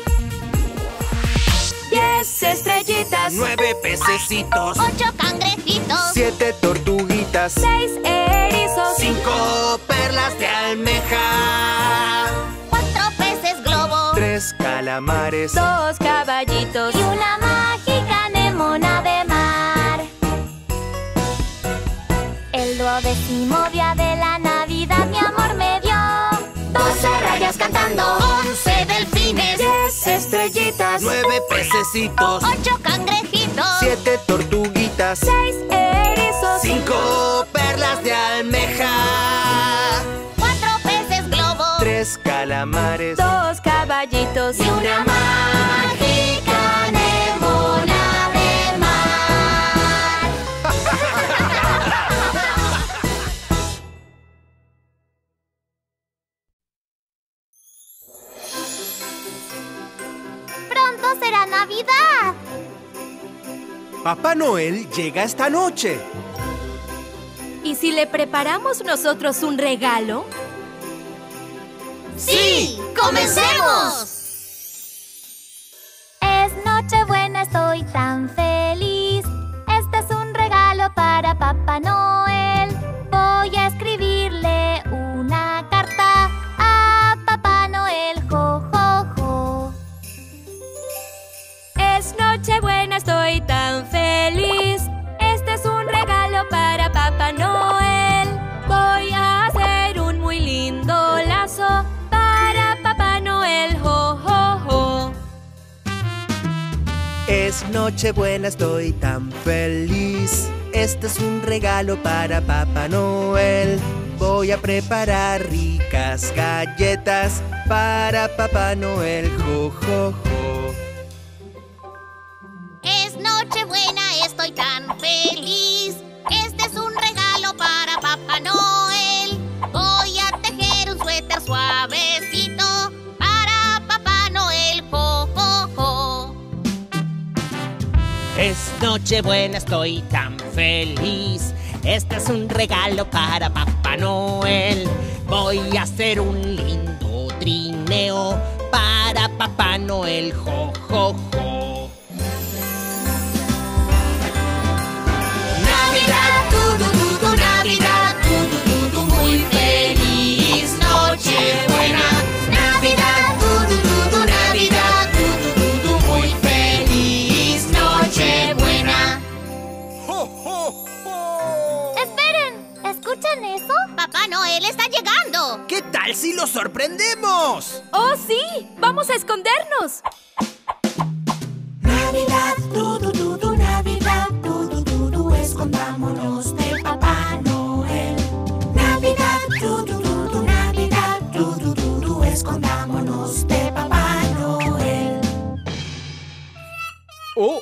10 estrellitas, 9 pececitos, 8 cangrejitos, 7 tortuguitas, 6 erizos, 5 peces, 2 caballitos y una mágica anémona de mar. El 12º día de la Navidad mi amor me dio 12 rayas cantando, 11 delfines, 10 estrellitas, 9 pececitos, 8 cangrejitos, 7 tortuguitas, 6 erizos, 5 perlas de almeja, 4 peces globo, 3 calamares, 2 caballitos y una mágica anémona de mar. Pronto será Navidad. Papá Noel llega esta noche. ¿Y si le preparamos nosotros un regalo? ¡Sí! ¡Comencemos! Es Nochebuena, estoy tan feliz. Este es un regalo para Papá Noel. Voy a escribirle una carta a Papá Noel. Jo, jo, jo. Es Nochebuena, estoy tan feliz. Este es un regalo para Papá Noel. Voy a hacer un muy lindo lazo para Papá Noel. Jo, jo, jo. Es Nochebuena, estoy tan feliz. Este es un regalo para Papá Noel. Voy a preparar ricas galletas para Papá Noel. Jo, jo, jo. Es Nochebuena, estoy tan feliz. Este es un regalo para Papá Noel. Voy a tejer un suéter suavecito para Papá Noel. Jo, jo, jo. Es Nochebuena, estoy tan feliz. Este es un regalo para Papá Noel. Voy a hacer un lindo trineo para Papá Noel. Jo, jo, jo. Navidad, Navidad, muy feliz Nochebuena. Navidad, Navidad, muy feliz Nochebuena. ¡Esperen! ¿Escuchan eso? Papá Noel está llegando. ¿Qué tal si lo sorprendemos? ¡Oh, sí! ¡Vamos a escondernos! Navidad, Navidad, escondámonos de Papá Noel. Navidad, Navidad, escondámonos de Papá Noel. ¡Oh!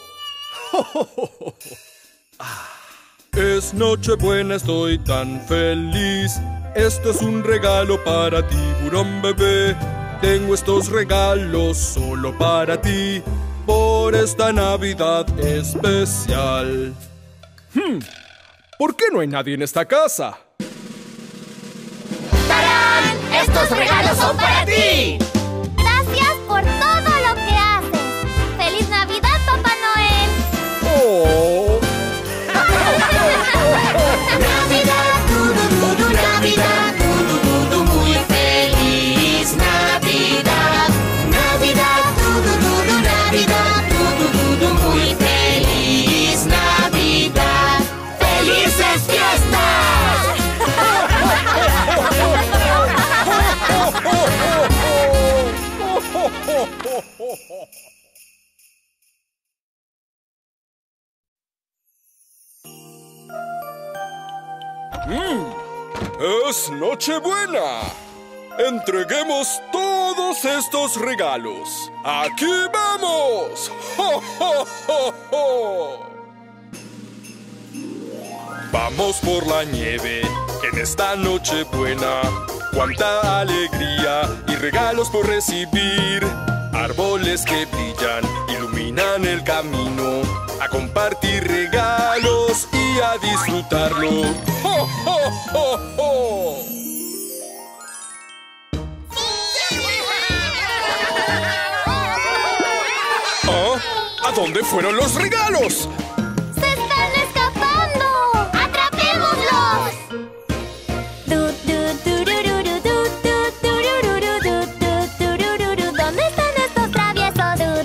Es Nochebuena, estoy tan feliz. Esto es un regalo para Tiburón Bebé. Tengo estos regalos solo para ti, por esta Navidad especial. ¿Por qué no hay nadie en esta casa? ¡Tarán! ¡Estos regalos son para ti! Gracias por todo lo que haces. ¡Feliz Navidad, Papá Noel! ¡Oh! Navidad, Navidad, muy feliz Navidad. Navidad, Navidad, muy feliz Navidad. ¡Felices fiestas! ¡Es Nochebuena! ¡Entreguemos todos estos regalos! ¡Aquí vamos! ¡Jo, jo, jo, jo! Vamos por la nieve en esta Nochebuena. ¡Cuánta alegría y regalos por recibir! Árboles que brillan, iluminan el camino. A compartir regalos y a disfrutarlo. ¡Jo, jo, jo, jo! ¿Ah? ¿A dónde fueron los regalos? ¡Se están escapando! ¡Atrapémoslos! ¿Dónde están estos traviesos?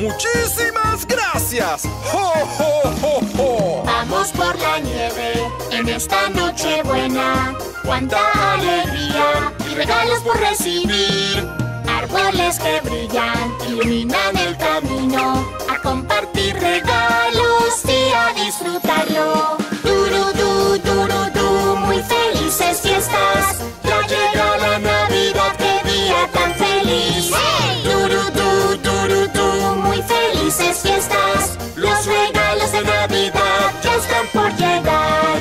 ¡Muchísimas gracias! ¡Jo, jo, jo, jo! Vamos por la nieve en esta noche buena. ¡Cuánta alegría y regalos por recibir! Árboles que brillan, iluminan el camino. A compartir regalos y a disfrutarlo. Tururú, tururú, muy felices fiestas. Ya llega la Navidad, qué día tan feliz. Tururú, tururú, muy felices fiestas. Los regalos de Navidad ya están por llegar.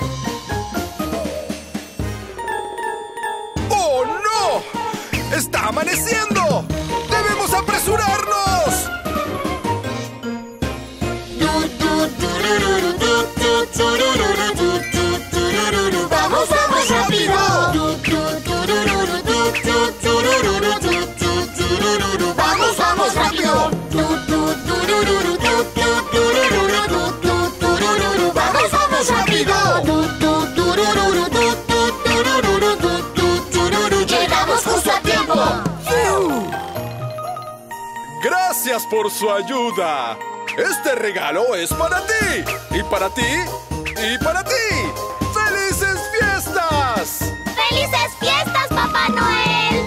¡Oh, no! ¡Está amaneciendo! ¡Debemos apresurarnos! ¡Vamos, vamos, rápido! ¡Vamos, vamos, rápido! ¡Vamos, vamos, rápido! ¡Llegamos justo a tiempo! ¡Gracias por su ayuda! Este regalo es para ti, y para ti, y para ti. ¡Felices fiestas! ¡Felices fiestas, Papá Noel!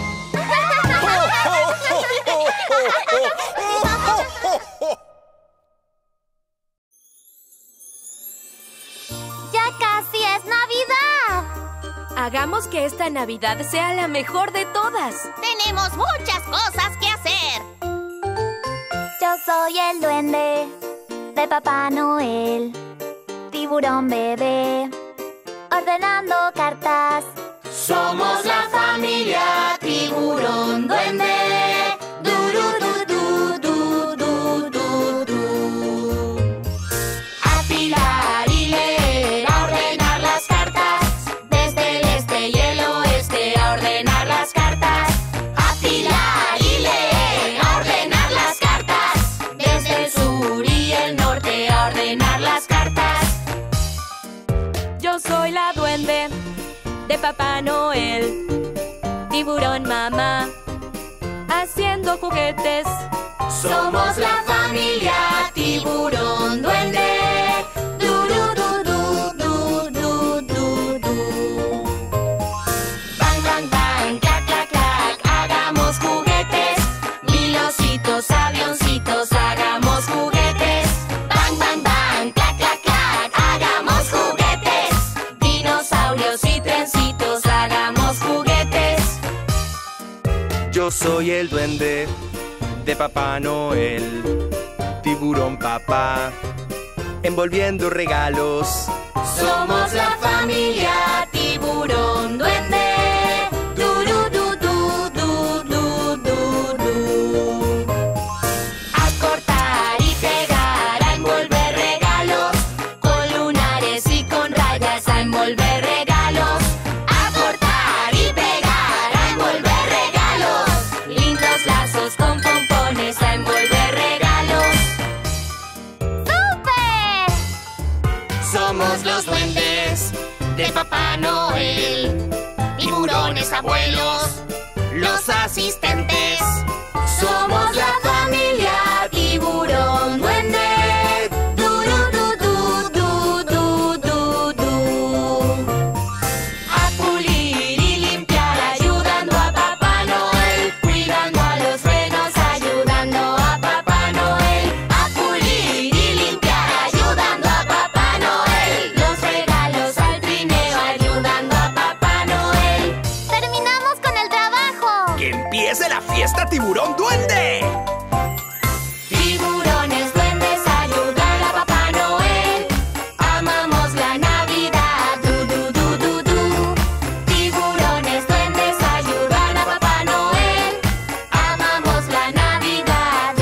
¡Ya casi es Navidad! Hagamos que esta Navidad sea la mejor de todas. Tenemos muchas cosas que hacer. Yo soy el duende de Papá Noel, tiburón bebé, ordenando cartas. Somos la familia Tiburón Duende. Afilar y leer, a ordenar las cartas. Desde el este y el oeste, a ordenar las cartas. Afilar y leer, a ordenar las cartas. Desde el sur y el norte, a ordenar las cartas. Yo soy la duende de Papá Noel, tiburón mamá, haciendo juguetes. Somos la familia Tiburón Duende. Bang, bang, bang, clac, clac, clac, hagamos juguetes. Milocitos, avioncitos, hagamos juguetes. Bang, bang, bang, clac, clac, clac, hagamos juguetes. Dinosaurios y trencitos, hagamos juguetes. Yo soy el duende de Papá Noel, tiburón papá, envolviendo regalos. Somos la familia Tiburón Duende. A cortar y pegar, a envolver regalos. Con lunares y con rayas, a envolver regalos. A cortar y pegar, a envolver regalos. Lindos lazos con pompones, a envolver regalos. ¡Súper! Somos los duendes de Papá Noel, tiburones abuelos, los asistentes. Somos la familia Tiburón Duende. A pulir y limpiar, ayudando a Papá Noel, cuidando a los renos, ayudando a Papá Noel. A pulir y limpiar, ayudando a Papá Noel. Los regalos al trineo, ayudando a Papá Noel. ¡Terminamos con el trabajo! ¡Que empiece la fiesta Tiburón Duende! Tiburones, duendes, ayudar a Papá Noel. Amamos la Navidad, Tiburones, duendes, ayudar a Papá Noel. Amamos la Navidad,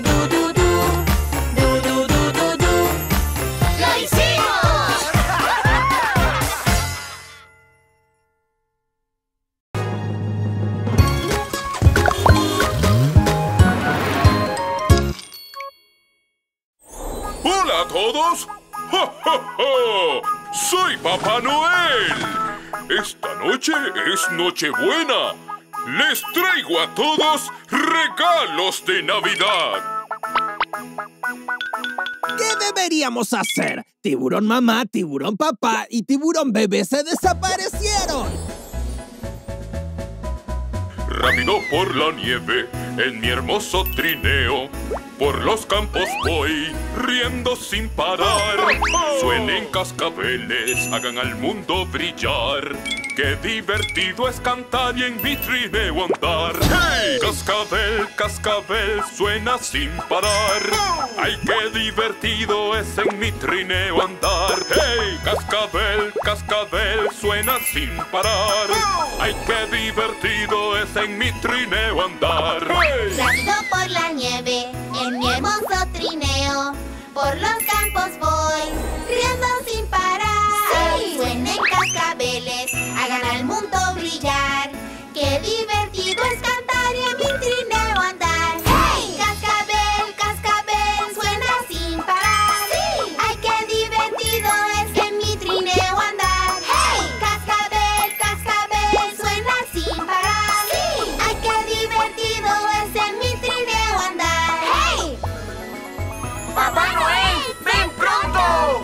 ¡Lo hicimos! ¡Hola a todos! ¡Ja, ja, ja! ¡Soy Papá Noel! Esta noche es Nochebuena. Les traigo a todos regalos de Navidad. ¿Qué deberíamos hacer? Tiburón mamá, tiburón papá y tiburón bebé se desaparecieron. Rápido por la nieve, en mi hermoso trineo. Por los campos voy, riendo sin parar. Suenen cascabeles, hagan al mundo brillar. Qué divertido es cantar y en mi trineo andar. ¡Hey! Cascabel, cascabel, suena sin parar. ¡Ay, qué divertido es en mi trineo andar! ¡Hey! Cascabel, cascabel, suena sin parar. ¡Ay, qué divertido es en mi trineo andar! ¡Hey! Rápido por la nieve, en mi hermoso trineo. Por los campos voy, riendo sin parar. ¡Sí! Suenen cascabeles, hagan al mundo brillar. ¡Qué divertido es cantar y en mi trineo andar! ¡Hey! Cascabel, cascabel, suena sin parar. ¡Sí! ¡Ay, qué divertido es en mi trineo andar! ¡Hey! Cascabel, cascabel, suena sin parar. ¡Sí! ¡Ay, qué divertido es en mi trineo andar! ¡Hey! ¡Papá Noel, ven pronto!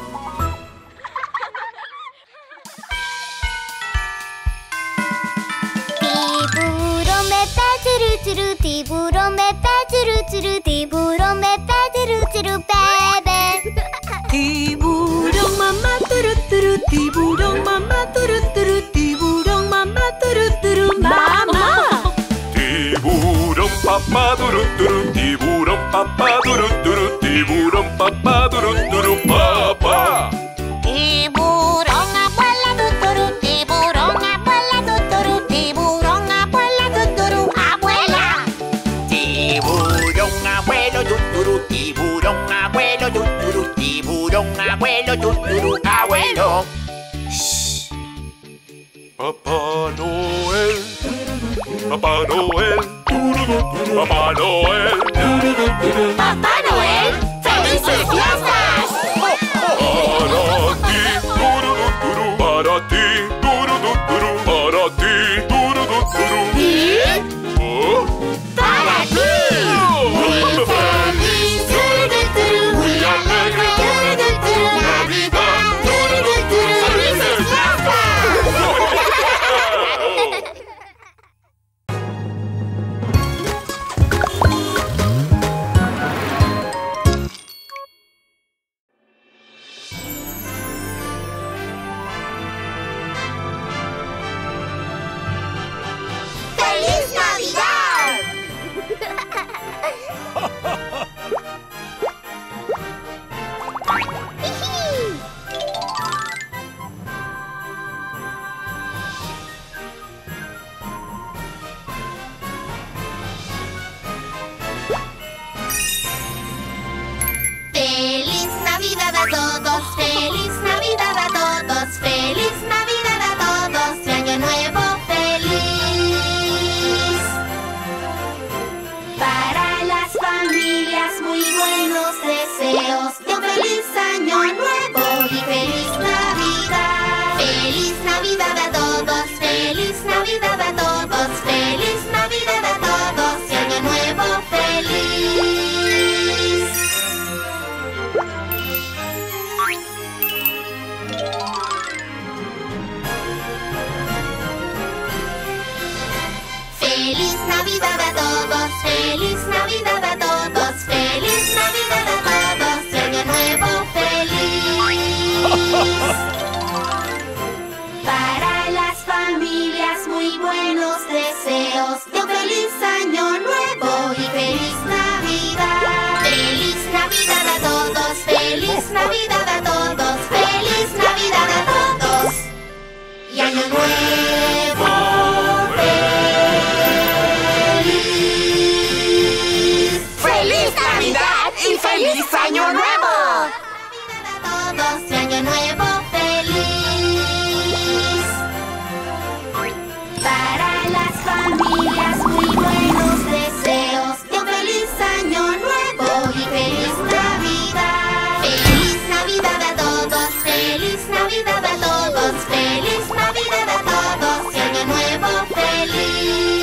Tiburón bebé, churu churu, tiburón bebé, churu churu, bebé. Tiburón mamá, turu turu, tiburón mamá, turu turu, tiburón mamá, turu turu, mamá. Tiburón papá, turu turu, tiburón papá, turu turu, tiburón papá, turu turu, papá. Tiburón abuela tuturu, tiburón abuela tuturu, tiburón abuela tuturu, abuela. Tiburón abuelo tuturu, tiburón abuelo tuturu, tiburón abuelo tuturu, abuelo. Papá Noel, Papá Noel, Papá Noel, Papá Noel, ¡felices fiestas! Para ti, tururuturu, para ti, tururuturu. ¿Y? ¿Oh? ¡Para ti! Muy feliz, tururuturu, muy alegre, tururuturu, Navidad, tururuturu, ¡felices fiestas! ¡Feliz Navidad! ¡Feliz Navidad a todos! ¡Feliz Navidad a todos! ¡Feliz Navidad a todos! ¡Y Año Nuevo feliz! Para las familias muy buenos deseos de un feliz Año Nuevo y feliz Navidad. ¡Feliz Navidad a todos! ¡Feliz Navidad a todos! ¡Feliz Navidad a todos! ¡Y Año Nuevo feliz! ¡Feliz Navidad a todos! ¡Feliz Navidad a todos! ¡Feliz Navidad a todos! ¡Y Año Nuevo feliz! Para las familias muy buenos deseos de un feliz Año Nuevo y feliz Navidad. ¡Feliz Navidad a todos! ¡Feliz Navidad a todos! ¡Feliz Navidad a todos! ¡Y Año Nuevo! ¡Feliz Navidad y feliz Año Nuevo! Navidad a todos y Año Nuevo feliz. Para las familias muy buenos deseos de un feliz Año Nuevo y feliz Navidad. ¡Feliz Navidad a todos! ¡Feliz Navidad a todos! ¡Feliz Navidad a todos! Y Año Nuevo feliz.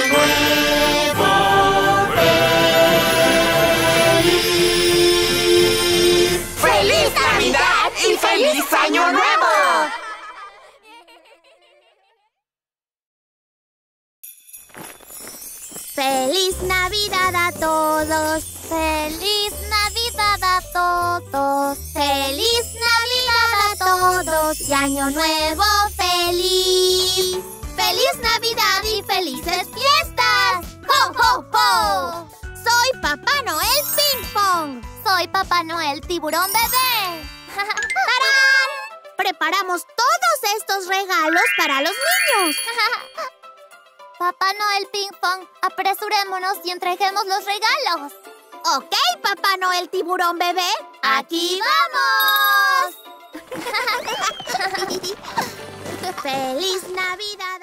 nuevo feliz. ¡Feliz Navidad y feliz Año Nuevo! ¡Feliz Navidad a todos! ¡Feliz Navidad a todos! ¡Feliz Navidad a todos! ¡Y Año Nuevo feliz! ¡Feliz Navidad y felices fiestas! ¡Ho, ho, ho! Soy Papá Noel Ping Pong. Soy Papá Noel Tiburón Bebé. ¡Tarán! Preparamos todos estos regalos para los niños. Papá Noel Ping Pong, apresurémonos y entreguemos los regalos. Ok, Papá Noel Tiburón Bebé. ¡Aquí vamos! ¡Feliz Navidad!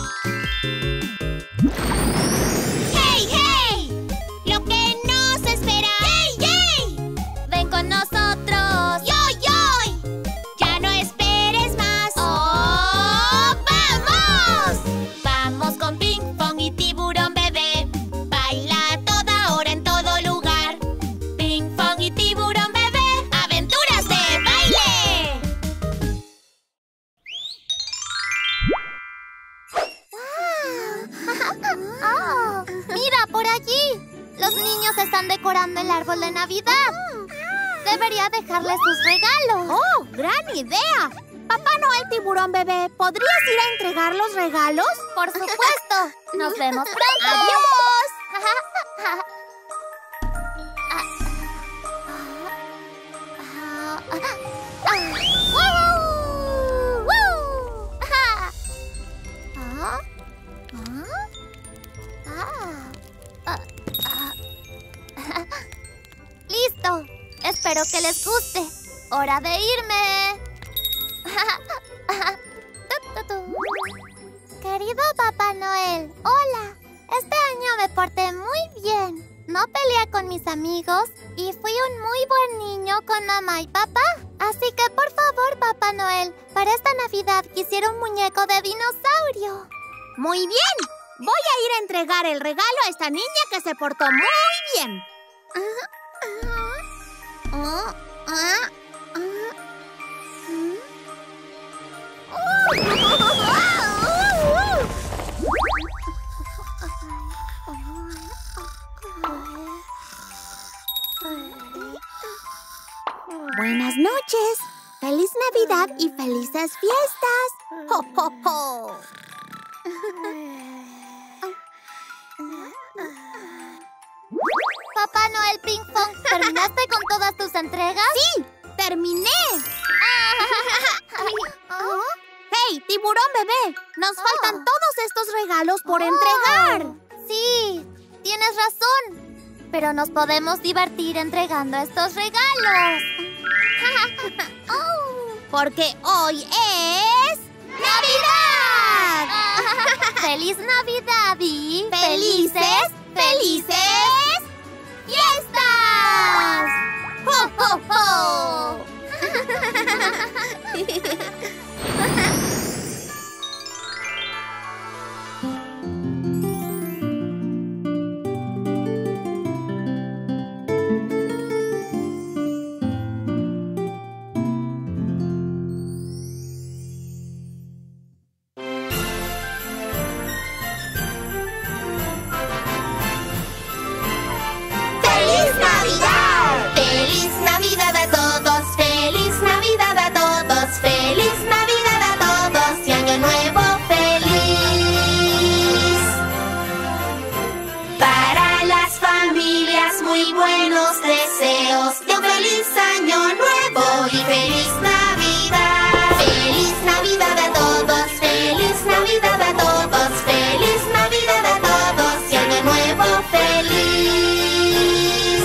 ¡Hey, hey! ¡Lo que nos espera! ¡Yay, yay! ¡Ven con nosotros! ¡Yoy, yoy! ¡Ya no esperes más! ¡Oh! ¡Vamos! Vamos con Ping Pong y Tiburón Bebé. Baila a toda hora en todo lugar. Ping Pong y Tiburón Bebé. ¡Aventuras de baile! ¡Oh! ¡Mira, por allí! Los niños están decorando el árbol de Navidad. Debería dejarles sus regalos. ¡Oh, gran idea! Papá Noel Tiburón Bebé, ¿podrías ir a entregar los regalos? Por supuesto. Nos vemos pronto. ¡Adiós! Listo. Espero que les guste. ¡Hora de irme! Querido Papá Noel, hola. Este año me porté muy bien. No peleé con mis amigos y fui un muy buen niño con mamá y papá. Así que, por favor, Papá Noel, para esta Navidad quisiera un muñeco de dinosaurio. Muy bien. Voy a ir a entregar el regalo a esta niña que se portó muy bien. Buenas noches. Feliz Navidad y felices fiestas. ¡Ho, ho, ho! Papá Noel Ping Pong, ¿terminaste con todas tus entregas? ¡Sí! ¡Terminé! ¡Hey, Tiburón Bebé! Nos faltan todos estos regalos por entregar. Sí, tienes razón. Pero nos podemos divertir entregando estos regalos. Porque hoy es... ¡Navidad! ¡Feliz Navidad y... ¡Felices fiestas! ¡Ho, ho, ho! ¡Feliz Navidad a todos! ¡Feliz Navidad a todos! ¡Feliz Navidad a todos! ¡Y Año Nuevo feliz! Para las familias muy buenos deseos de un feliz Año Nuevo y feliz Navidad. ¡Feliz Navidad a todos! ¡Feliz Navidad a todos! ¡Feliz Navidad a todos! ¡Y Año Nuevo feliz!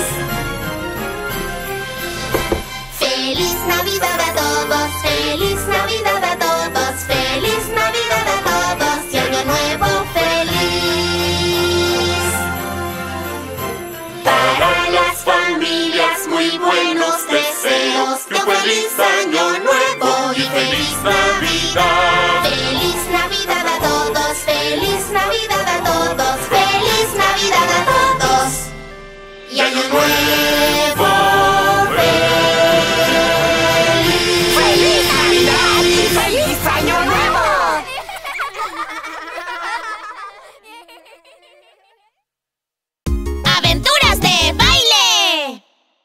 ¡Feliz Navidad a todos! ¡Feliz Navidad a todos! ¡Feliz Navidad a todos! ¡Y Año Nuevo feliz! Para las familias muy buenos deseos de un feliz Año Nuevo y feliz Navidad. ¡Feliz Navidad a todos! ¡Feliz Navidad a todos! Nuevo feliz. ¡Feliz Navidad y feliz Año Nuevo! ¡Aventuras de baile!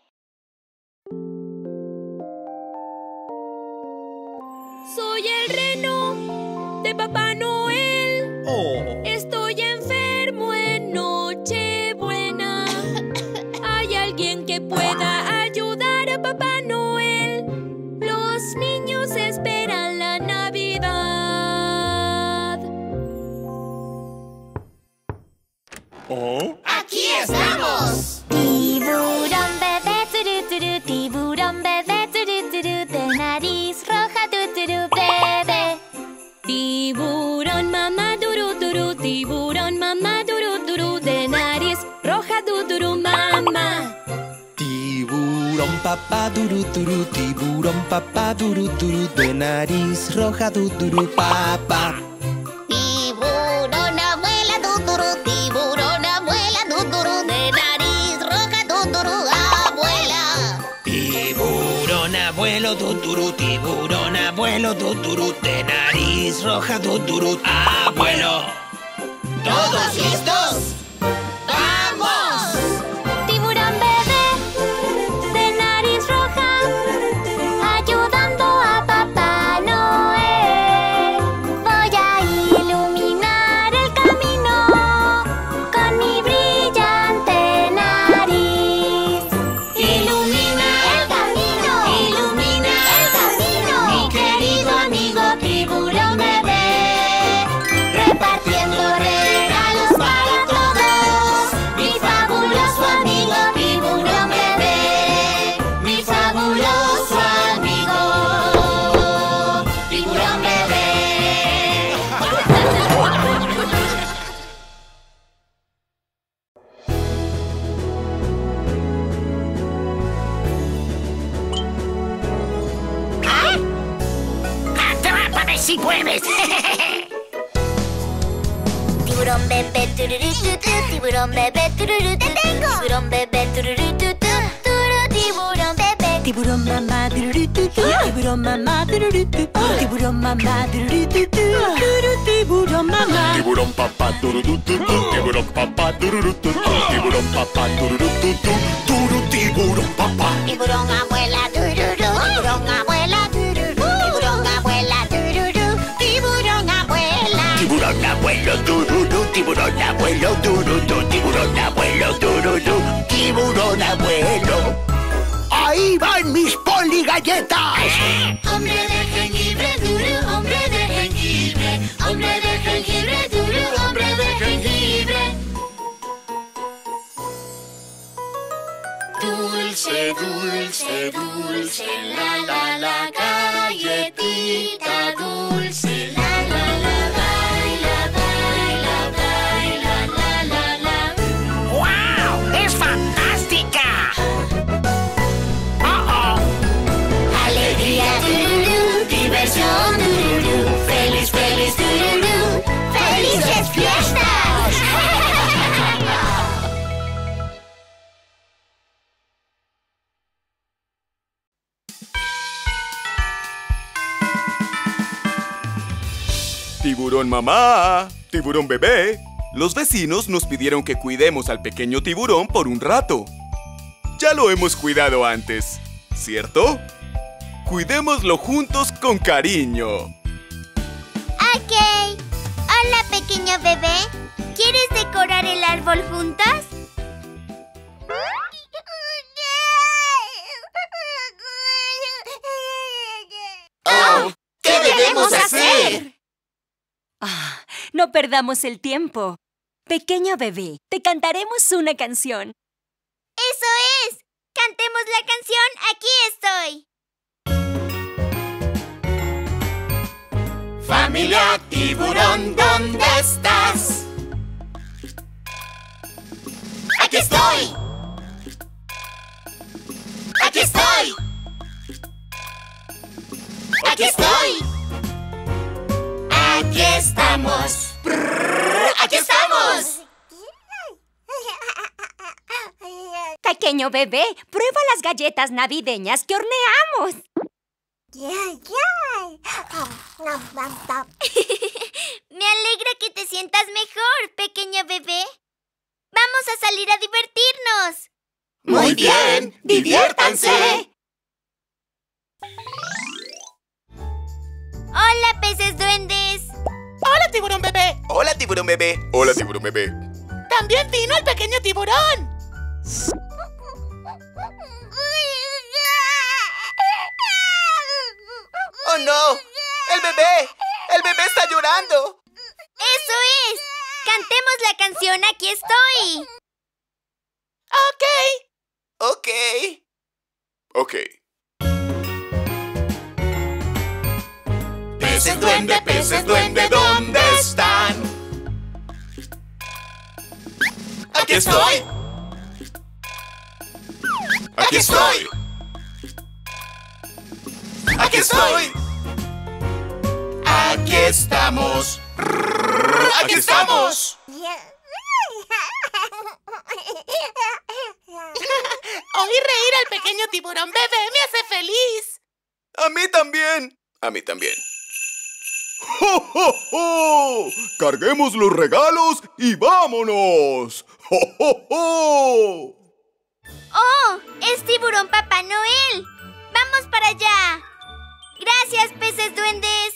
Soy el reno de Papá Noel. Estoy enfermo en Nochebuena. ¿Hay alguien que pueda ayudar a Papá Noel? Los niños esperan la Navidad. ¡Aquí estamos! Tiburón bebé, turu, turu, tiburón bebé, turu, turu, de nariz roja, tuturu, bebé. Tiburón mamá, duru, duru, tiburón mamá, duru, duru, de nariz roja, duru, mamá. Tiburón papá duruturu, tiburón papá duruturu, de nariz roja duturu papá. Tiburón abuela tuturu, tiburón abuela tuturu, de nariz roja tuturu, abuela. Tiburón abuelo duturu, tiburón abuelo duturu, de nariz roja duturu, abuelo. ¿Todos listos? ¡Vamos! Tiburón bebé, de nariz roja, ayudando a Papá Noel. Voy a iluminar el camino con mi brillante nariz. Ilumina el camino, ilumina el camino, mi querido amigo tiburón bebé, repartiendo regalos para todos. Mi fabuloso amigo tiburón bebé, mi fabuloso amigo tiburón bebé. ¡Atrápame si puedes! Tiburón bebé tururututu, tiburón bebé tururututu, tiburón bebé tururututu, tiburón bebé. Tiburón mamá tururututu, tiburón mamá tururututu, tiburón mamá tururututu, tiburón mamá. Tiburón papá tururututu, tiburón papá tururututu, tiburón papá tururututu, tiburón papá. Tiburón abuela tururú, tiburón abuela tururú, tiburón abuela tururú, tiburón abuela. Tiburón abuelo tururú, tiburón abuelo tururú, tiburón abuelo tururú, tiburón abuelo. ¡Ahí van mis poligalletas! Hombre de jengibre duro, hombre de jengibre, hombre de jengibre duro, hombre de jengibre. Dulce, dulce, dulce, la galletita dulce, la baila, baila, baila, la. ¡Wow! ¡Es fantástica! Alegría, tururú, diversión, tururú, feliz, feliz, tururú, felices fiestas. Tiburón mamá, tiburón bebé. Los vecinos nos pidieron que cuidemos al pequeño tiburón por un rato. Ya lo hemos cuidado antes, ¿cierto? Cuidémoslo juntos con cariño. Ok. Hola, pequeño bebé. ¿Quieres decorar el árbol juntas? Oh, ¿qué debemos hacer? No perdamos el tiempo. Pequeño bebé, te cantaremos una canción. ¡Eso es! ¡Cantemos la canción! ¡Aquí estoy! Familia tiburón, ¿dónde estás? ¡Aquí estoy! ¡Aquí estoy! ¡Aquí estoy! ¡Aquí estamos! ¡Aquí estamos! Pequeño pequeño bebé. Prueba las galletas navideñas que horneamos. Me alegra que te sientas mejor, pequeño bebé. ¡Vamos a salir a divertirnos! ¡Muy bien! ¡Diviértanse! ¡Hola, peces duendes! ¡Hola, tiburón bebé! Hola, tiburón bebé. Hola, tiburón bebé. ¡También vino el pequeño tiburón! ¡Oh, no! ¡El bebé! ¡El bebé está llorando! ¡Eso es! ¡Cantemos la canción Aquí estoy! Ok. Ok. Peces duende, ¿dónde están? ¡Aquí estoy! ¡Aquí estoy! ¡Aquí estoy! ¡Aquí estamos! ¡Aquí estamos! Oír reír al pequeño tiburón bebé me hace feliz. A mí también. A mí también. ¡Jo, jo, jo! ¡Carguemos los regalos y vámonos! ¡Jo, jo, jo! ¡Oh! ¡Es Tiburón Papá Noel! ¡Vamos para allá! ¡Gracias, peces duendes!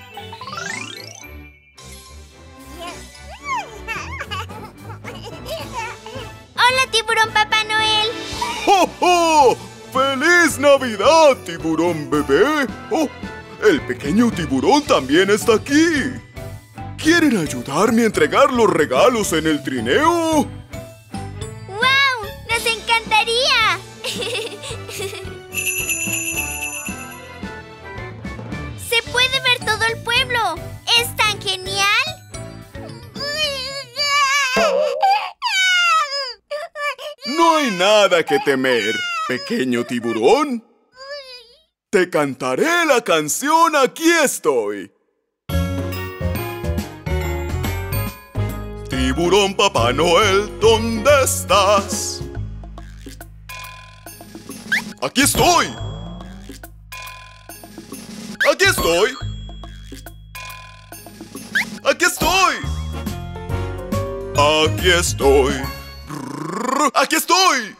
¡Hola, Tiburón Papá Noel! ¡Jo, jo! ¡Feliz Navidad, tiburón bebé! ¡Oh! El pequeño tiburón también está aquí. ¿Quieren ayudarme a entregar los regalos en el trineo? ¡Wow! ¡Nos encantaría! ¡Se puede ver todo el pueblo! ¡Es tan genial! No hay nada que temer, pequeño tiburón. Te cantaré la canción Aquí estoy. Tiburón Papá Noel, ¿dónde estás? ¡Aquí estoy! ¡Aquí estoy! ¡Aquí estoy! ¡Aquí estoy! ¡Aquí estoy!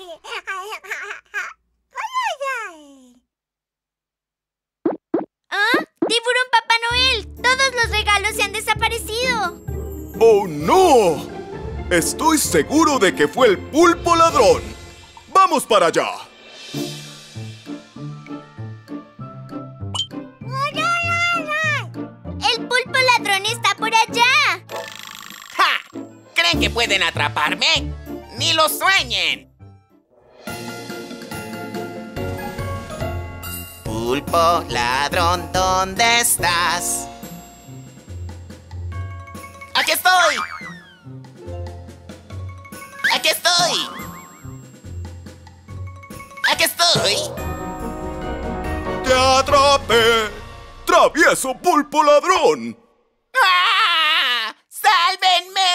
¿Ah? ¡Tiburón Papá Noel! ¡Todos los regalos se han desaparecido! ¡Oh, no! Estoy seguro de que fue el pulpo ladrón. ¡Vamos para allá! ¡El pulpo ladrón está por allá! ¡Ja! ¿Creen que pueden atraparme? ¡Ni lo sueñen! Pulpo ladrón, ¿dónde estás? ¡Aquí estoy! ¡Aquí estoy! ¡Aquí estoy! ¡Te atrapé! ¡Travieso pulpo ladrón! ¡Ah! ¡Sálvenme!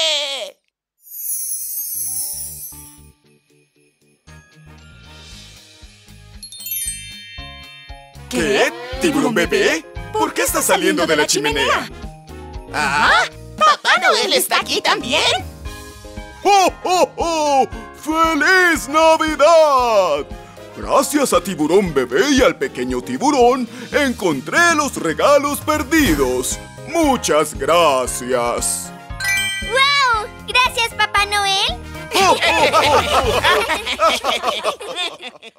¿Qué? ¿Tiburón bebé? ¿Por qué estás saliendo de la chimenea? ¿Ah? ¿Papá Noel está aquí también? ¡Oh, oh, oh! ¡Feliz Navidad! Gracias a Tiburón Bebé y al pequeño tiburón, encontré los regalos perdidos. ¡Muchas gracias! ¡Wow! ¡Gracias, Papá Noel! ¡Oh, oh, oh!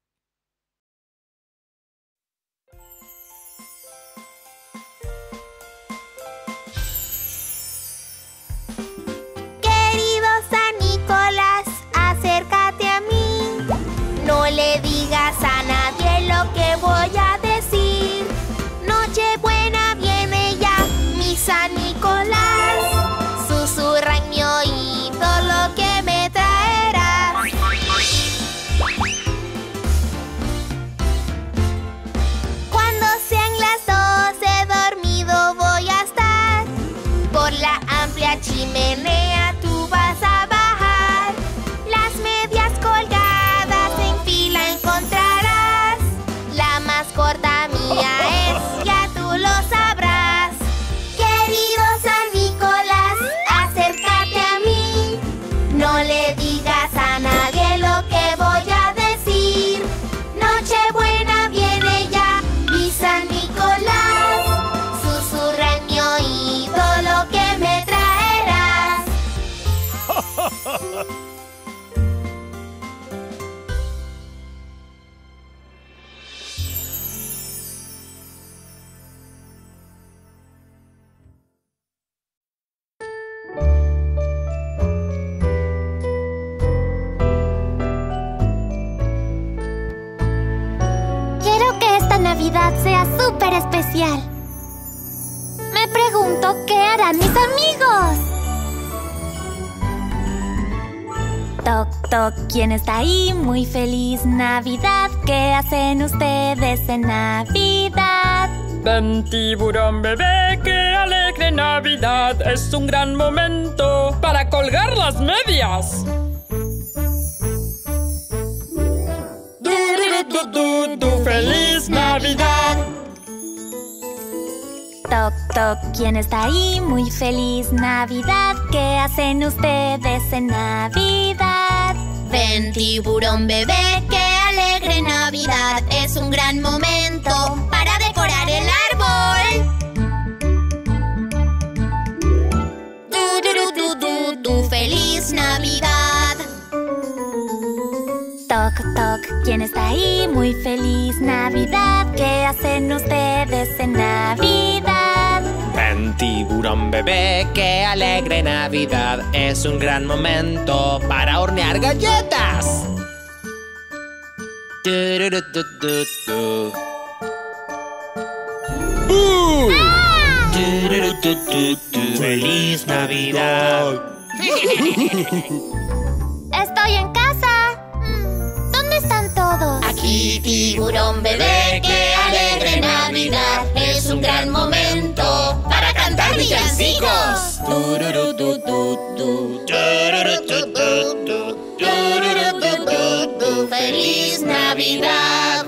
Querido San Nicolás, acércate a mí. No le digas a nadie lo que voy a decir. Nochebuena viene ya, mi San Nicolás. Susurra en mi oído lo que me traerás. Cuando sean las 12 dormido voy a estar. Por la amplia chimenea tú vas a bajar. Las medias colgadas Navidad sea súper especial. Me pregunto qué harán mis amigos. Toc, toc, ¿quién está ahí? Muy feliz Navidad. ¿Qué hacen ustedes en Navidad? Ven, tiburón bebé, qué alegre Navidad. Es un gran momento para colgar las medias. ¡Feliz Navidad! Toc, toc, ¿quién está ahí? Muy feliz Navidad. ¿Qué hacen ustedes en Navidad? Ven, tiburón bebé, qué alegre Navidad. Es un gran momento para decorar el árbol. ¡Feliz Navidad! Toc, toc, ¿quién está ahí? Muy feliz Navidad. ¿Qué hacen ustedes en Navidad? Ven, tiburón bebé, qué alegre Navidad. Es un gran momento para hornear galletas. ¡Feliz Navidad! Estoy en casa. ¿Dónde están todos? Aquí, tiburón bebé, qué alegre Navidad. Es un gran momento para cantar villancicos. ¡Feliz Navidad!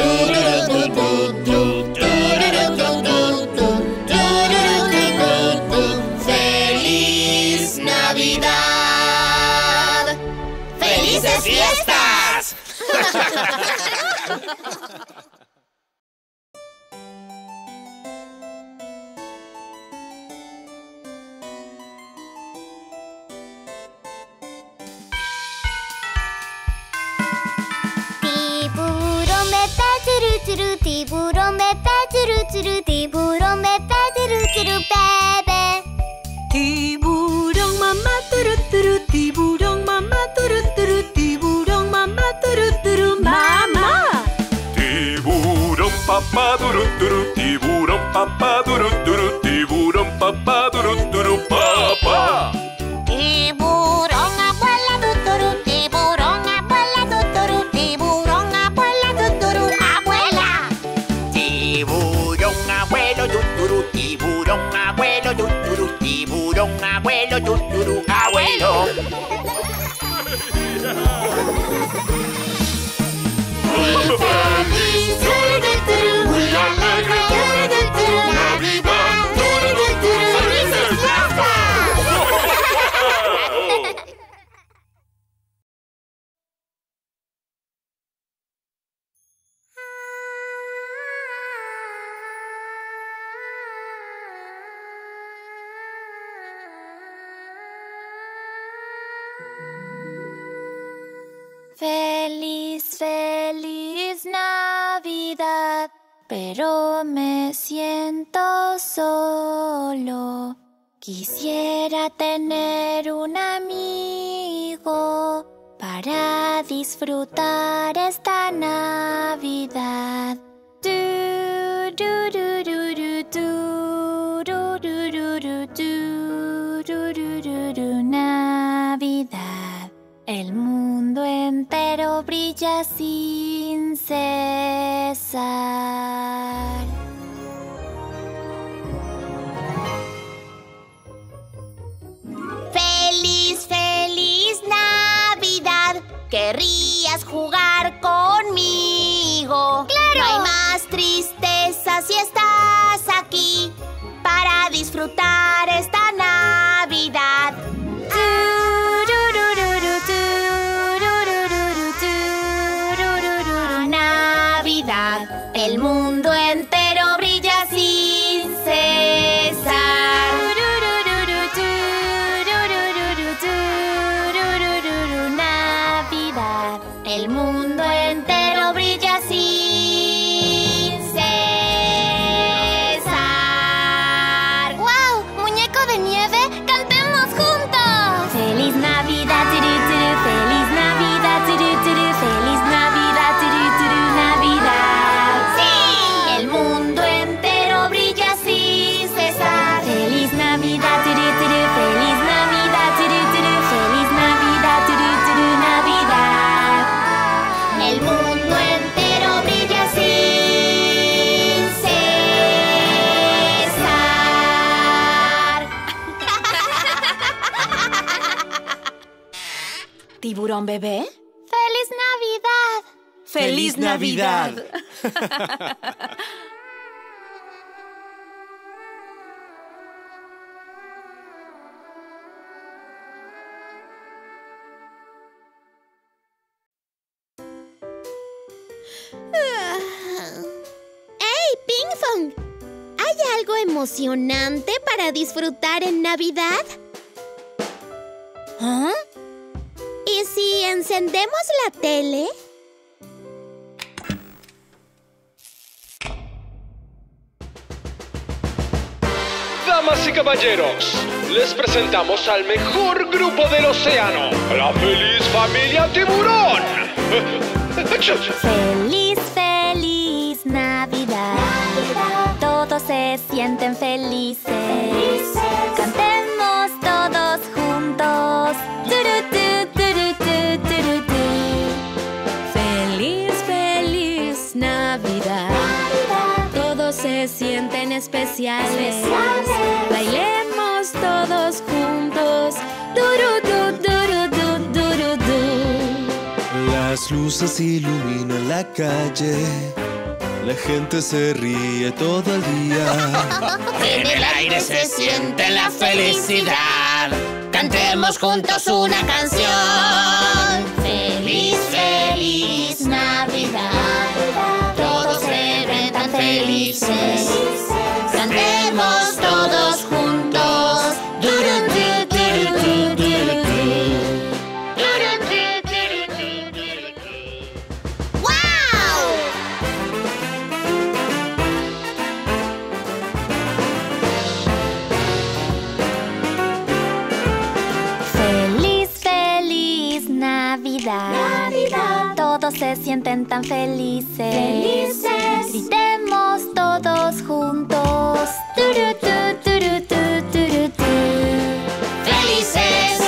¡Feliz Navidad! ¡Felices fiestas! Tiburón bebé, churu churu, tiburón bebé, churu churu, bebé. Tiburón mamá, turu turu, tiburón mamá, turu turu, tiburón mamá, turu turu, mamá. Tiburón papá, turu turu, tiburón papá, turu turu, tiburón papá, turu turu, papá. Tiburón abuela, tuturu, tiburón abuela, tuturu, tiburón abuela, tuturu, abuela. Tiburón abuelo, tuturu, tiburón abuelo, tuturu, tiburón abuelo, tuturu, abuelo. Muy feliz, muy alegre Navidad, felices fiestas. Feliz, feliz Navidad, pero me siento solo. Quisiera tener un amigo para disfrutar esta Navidad. Navidad. El mundo entero brilla sin cesar. ¡Feliz, feliz Navidad! ¿Querrías jugar conmigo? ¡Claro! No hay más tristeza si estás aquí para disfrutar esta Navidad. Navidad, el mundo entero brilla sin cesar. Navidad, el mundo entero brilla sin cesar. ¡Guau! ¡Muñeco de nieve! ¡Cantemos juntos! Feliz Navidad, turu, turu, feliz Navidad, turu, turu, feliz Navidad, turu, turu, Navidad. ¡Sí! tiburón bebé? ¡Feliz Navidad! ¡Feliz Navidad! ¡Hey, Pinkfong! ¿Hay algo emocionante para disfrutar en Navidad? ¿Ah? ¿Y si encendemos la tele? Damas y caballeros, les presentamos al mejor grupo del océano, la feliz familia Tiburón. Feliz, feliz Navidad. Todos se sienten felices. Cantemos todos juntos. Feliz, feliz Navidad. Todos se sienten especiales. Bailemos todos juntos. Las luces iluminan la calle. La gente se ríe todo el día. En el aire se siente la felicidad. Cantemos juntos una canción. Feliz, feliz Navidad. Todos se ven tan felices. Cantemos todos juntos. Navidad. Todos se sienten tan felices. Gritemos todos juntos. Felices